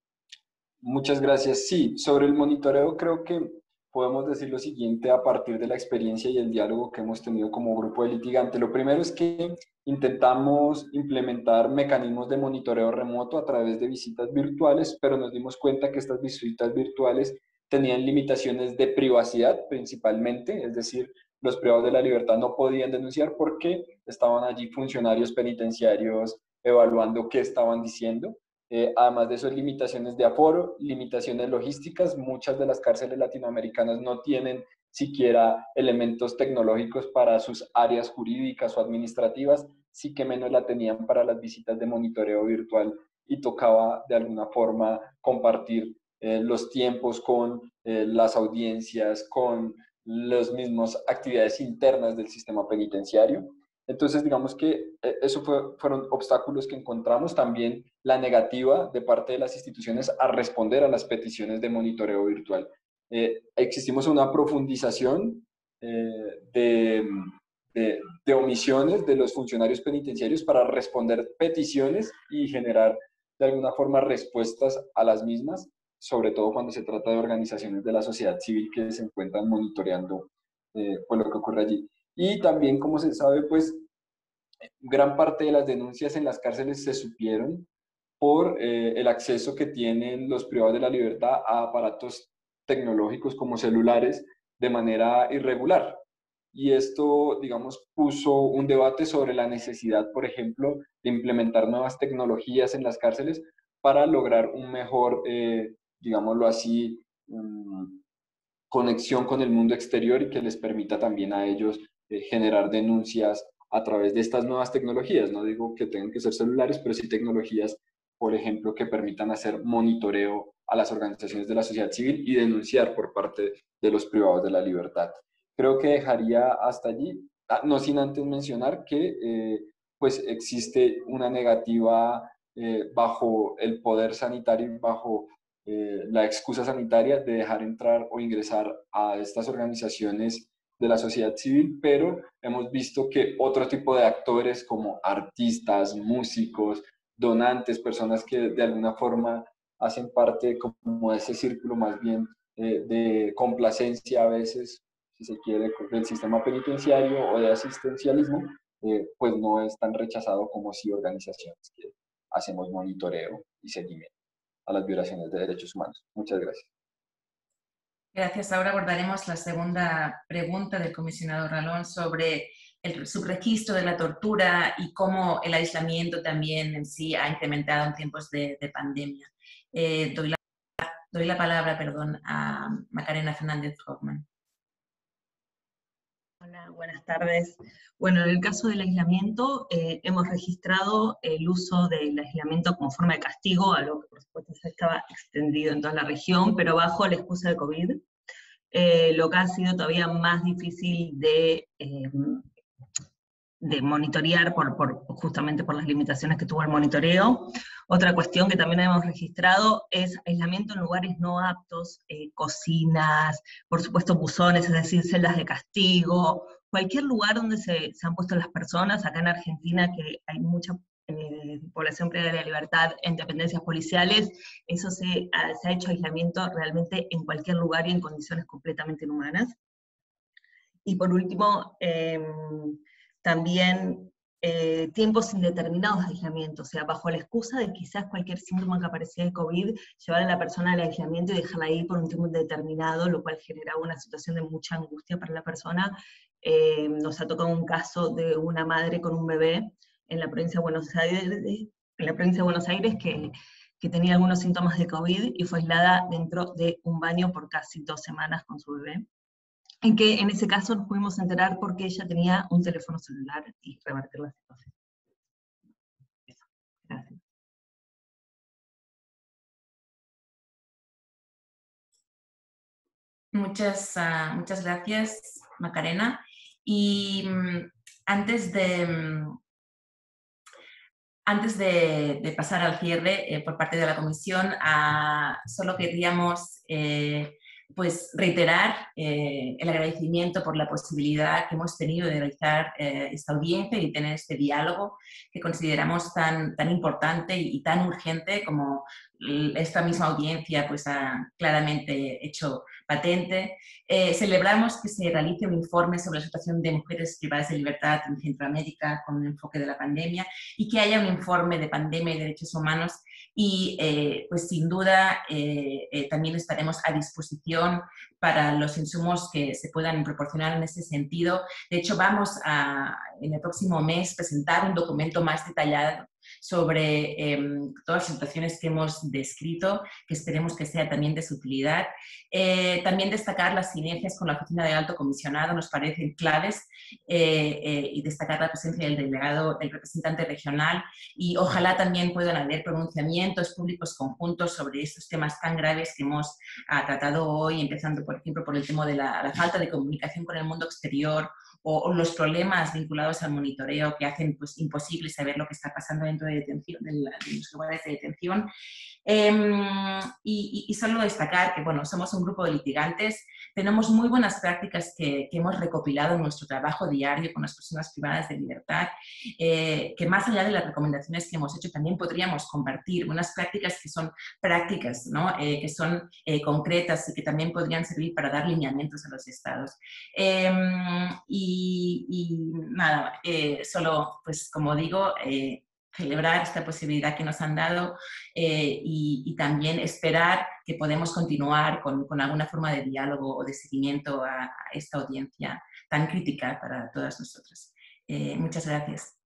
Muchas gracias. Sí, sobre el monitoreo creo que podemos decir lo siguiente a partir de la experiencia y el diálogo que hemos tenido como grupo de litigantes. Lo primero es que intentamos implementar mecanismos de monitoreo remoto a través de visitas virtuales, pero nos dimos cuenta que estas visitas virtuales tenían limitaciones de privacidad principalmente, es decir, los privados de la libertad no podían denunciar porque estaban allí funcionarios penitenciarios evaluando qué estaban diciendo. Eh, además de eso, limitaciones de aforo, limitaciones logísticas. Muchas de las cárceles latinoamericanas no tienen siquiera elementos tecnológicos para sus áreas jurídicas o administrativas, sí que menos la tenían para las visitas de monitoreo virtual y tocaba de alguna forma compartir eh, los tiempos con eh, las audiencias, con las mismas actividades internas del sistema penitenciario. Entonces, digamos que eso fue, fueron obstáculos que encontramos. También la negativa de parte de las instituciones a responder a las peticiones de monitoreo virtual. Eh, existimos una profundización eh, de, de, de omisiones de los funcionarios penitenciarios para responder peticiones y generar de alguna forma respuestas a las mismas, sobre todo cuando se trata de organizaciones de la sociedad civil que se encuentran monitoreando eh, pues lo que ocurre allí. Y también, como se sabe, pues gran parte de las denuncias en las cárceles se supieron por eh, el acceso que tienen los privados de la libertad a aparatos tecnológicos como celulares de manera irregular. Y esto, digamos, puso un debate sobre la necesidad, por ejemplo, de implementar nuevas tecnologías en las cárceles para lograr un mejor, eh, digámoslo así, um, conexión con el mundo exterior y que les permita también a ellos eh, generar denuncias a través de estas nuevas tecnologías. No digo que tengan que ser celulares, pero sí tecnologías, por ejemplo, que permitan hacer monitoreo a las organizaciones de la sociedad civil y denunciar por parte de los privados de la libertad. Creo que dejaría hasta allí, no sin antes mencionar que eh, pues existe una negativa eh, bajo el poder sanitario y bajo eh, la excusa sanitaria de dejar entrar o ingresar a estas organizaciones de la sociedad civil, pero hemos visto que otro tipo de actores como artistas, músicos, donantes, personas que de alguna forma hacen parte como de ese círculo más bien eh, de complacencia a veces, si se quiere, del sistema penitenciario o de asistencialismo, eh, pues no es tan rechazado como si organizaciones que hacemos monitoreo y seguimiento a las violaciones de derechos humanos. Muchas gracias. Gracias. Ahora abordaremos la segunda pregunta del comisionado Ralón sobre el subregistro de la tortura y cómo el aislamiento también en sí ha incrementado en tiempos de, de pandemia. Eh, doy, la, doy la palabra perdón, a Macarena Fernández Hoffman. Hola, buenas tardes. Bueno, en el caso del aislamiento, eh, hemos registrado el uso del aislamiento como forma de castigo, algo que por supuesto ya estaba extendido en toda la región, pero bajo la excusa de COVID, eh, lo que ha sido todavía más difícil de, eh, de monitorear por, por, justamente por las limitaciones que tuvo el monitoreo. Otra cuestión que también hemos registrado es aislamiento en lugares no aptos, eh, cocinas, por supuesto buzones, es decir, celdas de castigo, cualquier lugar donde se, se han puesto las personas. Acá en Argentina, que hay mucha eh, población privada de la libertad en dependencias policiales, eso se, se ha hecho aislamiento realmente en cualquier lugar y en condiciones completamente inhumanas. Y por último, eh, también eh, tiempos indeterminados de aislamiento, o sea, bajo la excusa de quizás cualquier síntoma que aparecía de COVID, llevar a la persona al aislamiento y dejarla ahí por un tiempo indeterminado, lo cual generaba una situación de mucha angustia para la persona. Eh, nos ha tocado un caso de una madre con un bebé, en la provincia de Buenos Aires, en la provincia de Buenos Aires que, que tenía algunos síntomas de COVID y fue aislada dentro de un baño por casi dos semanas con su bebé. En que en ese caso nos pudimos enterar porque ella tenía un teléfono celular y revertir la situación. Eso. Gracias. Muchas, uh, muchas gracias, Macarena. Y um, antes de... Um, Antes de, de pasar al cierre eh, por parte de la comisión, a, solo queríamos eh, pues reiterar eh, el agradecimiento por la posibilidad que hemos tenido de realizar eh, esta audiencia y tener este diálogo que consideramos tan, tan importante y, y tan urgente como esta misma audiencia pues, ha claramente hecho patente. Eh, celebramos que se realice un informe sobre la situación de mujeres privadas de libertad en Centroamérica con un enfoque de la pandemia y que haya un informe de pandemia y derechos humanos y eh, pues sin duda eh, eh, también estaremos a disposición para los insumos que se puedan proporcionar en ese sentido. De hecho, vamos a en el próximo mes presentar un documento más detallado sobre eh, todas las situaciones que hemos descrito, que esperemos que sea también de su utilidad. Eh, también destacar las sinergias con la Oficina del Alto Comisionado nos parecen claves eh, eh, y destacar la presencia del delegado, del representante regional y ojalá también puedan haber pronunciamientos públicos conjuntos sobre estos temas tan graves que hemos ah, tratado hoy, empezando por ejemplo por el tema de la, la falta de comunicación con el mundo exterior o, o los problemas vinculados al monitoreo que hacen pues, imposible saber lo que está pasando dentro de, detención, de, la, de los lugares de detención. Eh, y, y, y solo destacar que bueno, somos un grupo de litigantes, tenemos muy buenas prácticas que, que hemos recopilado en nuestro trabajo diario con las personas privadas de libertad, eh, que más allá de las recomendaciones que hemos hecho también podríamos compartir, buenas prácticas que son prácticas, ¿no? eh, que son eh, concretas y que también podrían servir para dar lineamientos a los estados. Eh, y, y nada, eh, solo pues como digo, eh, celebrar esta posibilidad que nos han dado eh, y, y también esperar que podemos continuar con, con alguna forma de diálogo o de seguimiento a, a esta audiencia tan crítica para todas nosotras. Eh, muchas gracias.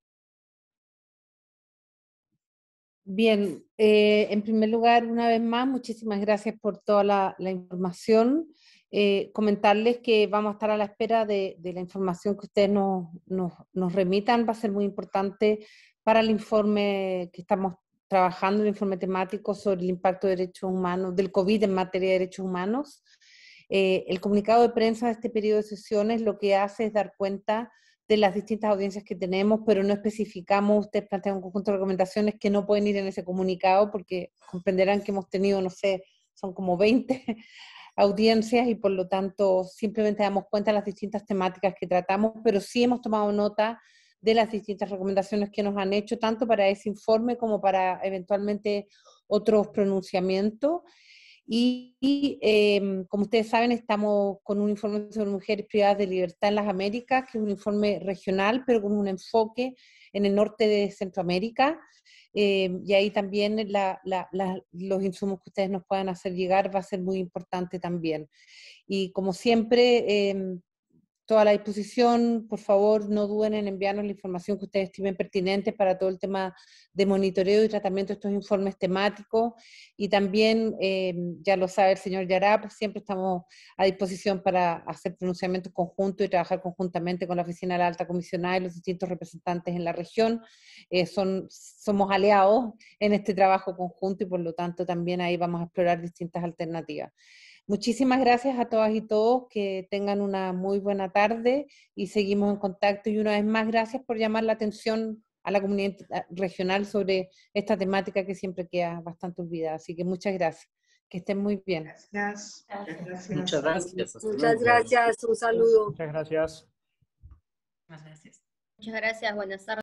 Bien, eh, en primer lugar, una vez más, muchísimas gracias por toda la, la información. Eh, comentarles que vamos a estar a la espera de, de la información que ustedes nos, nos, nos remitan, va a ser muy importante para el informe que estamos trabajando, el informe temático sobre el impacto de derechos humanos, del COVID en materia de derechos humanos. Eh, el comunicado de prensa de este periodo de sesiones lo que hace es dar cuenta de las distintas audiencias que tenemos, pero no especificamos, ustedes plantean un conjunto de recomendaciones que no pueden ir en ese comunicado porque comprenderán que hemos tenido, no sé, son como veinte audiencias y por lo tanto simplemente damos cuenta de las distintas temáticas que tratamos, pero sí hemos tomado nota de las distintas recomendaciones que nos han hecho, tanto para ese informe como para eventualmente otros pronunciamientos. Y, y eh, como ustedes saben, estamos con un informe sobre mujeres privadas de libertad en las Américas, que es un informe regional, pero con un enfoque en el norte de Centroamérica. Eh, y ahí también la, la, la, los insumos que ustedes nos puedan hacer llegar va a ser muy importante también. Y como siempre, eh, toda la disposición, por favor, no duden en enviarnos la información que ustedes estimen pertinente para todo el tema de monitoreo y tratamiento de estos informes temáticos. Y también, eh, ya lo sabe el señor Yarab, siempre estamos a disposición para hacer pronunciamientos conjuntos y trabajar conjuntamente con la Oficina de la Alta Comisionada y los distintos representantes en la región. Eh, son, somos aliados en este trabajo conjunto y por lo tanto también ahí vamos a explorar distintas alternativas. Muchísimas gracias a todas y todos, que tengan una muy buena tarde y seguimos en contacto. Y una vez más, gracias por llamar la atención a la comunidad regional sobre esta temática que siempre queda bastante olvidada. Así que muchas gracias. Que estén muy bien. Gracias. Gracias. Muchas gracias. Muchas gracias. Un saludo. Muchas gracias. Muchas gracias. Muchas gracias. Buenas tardes.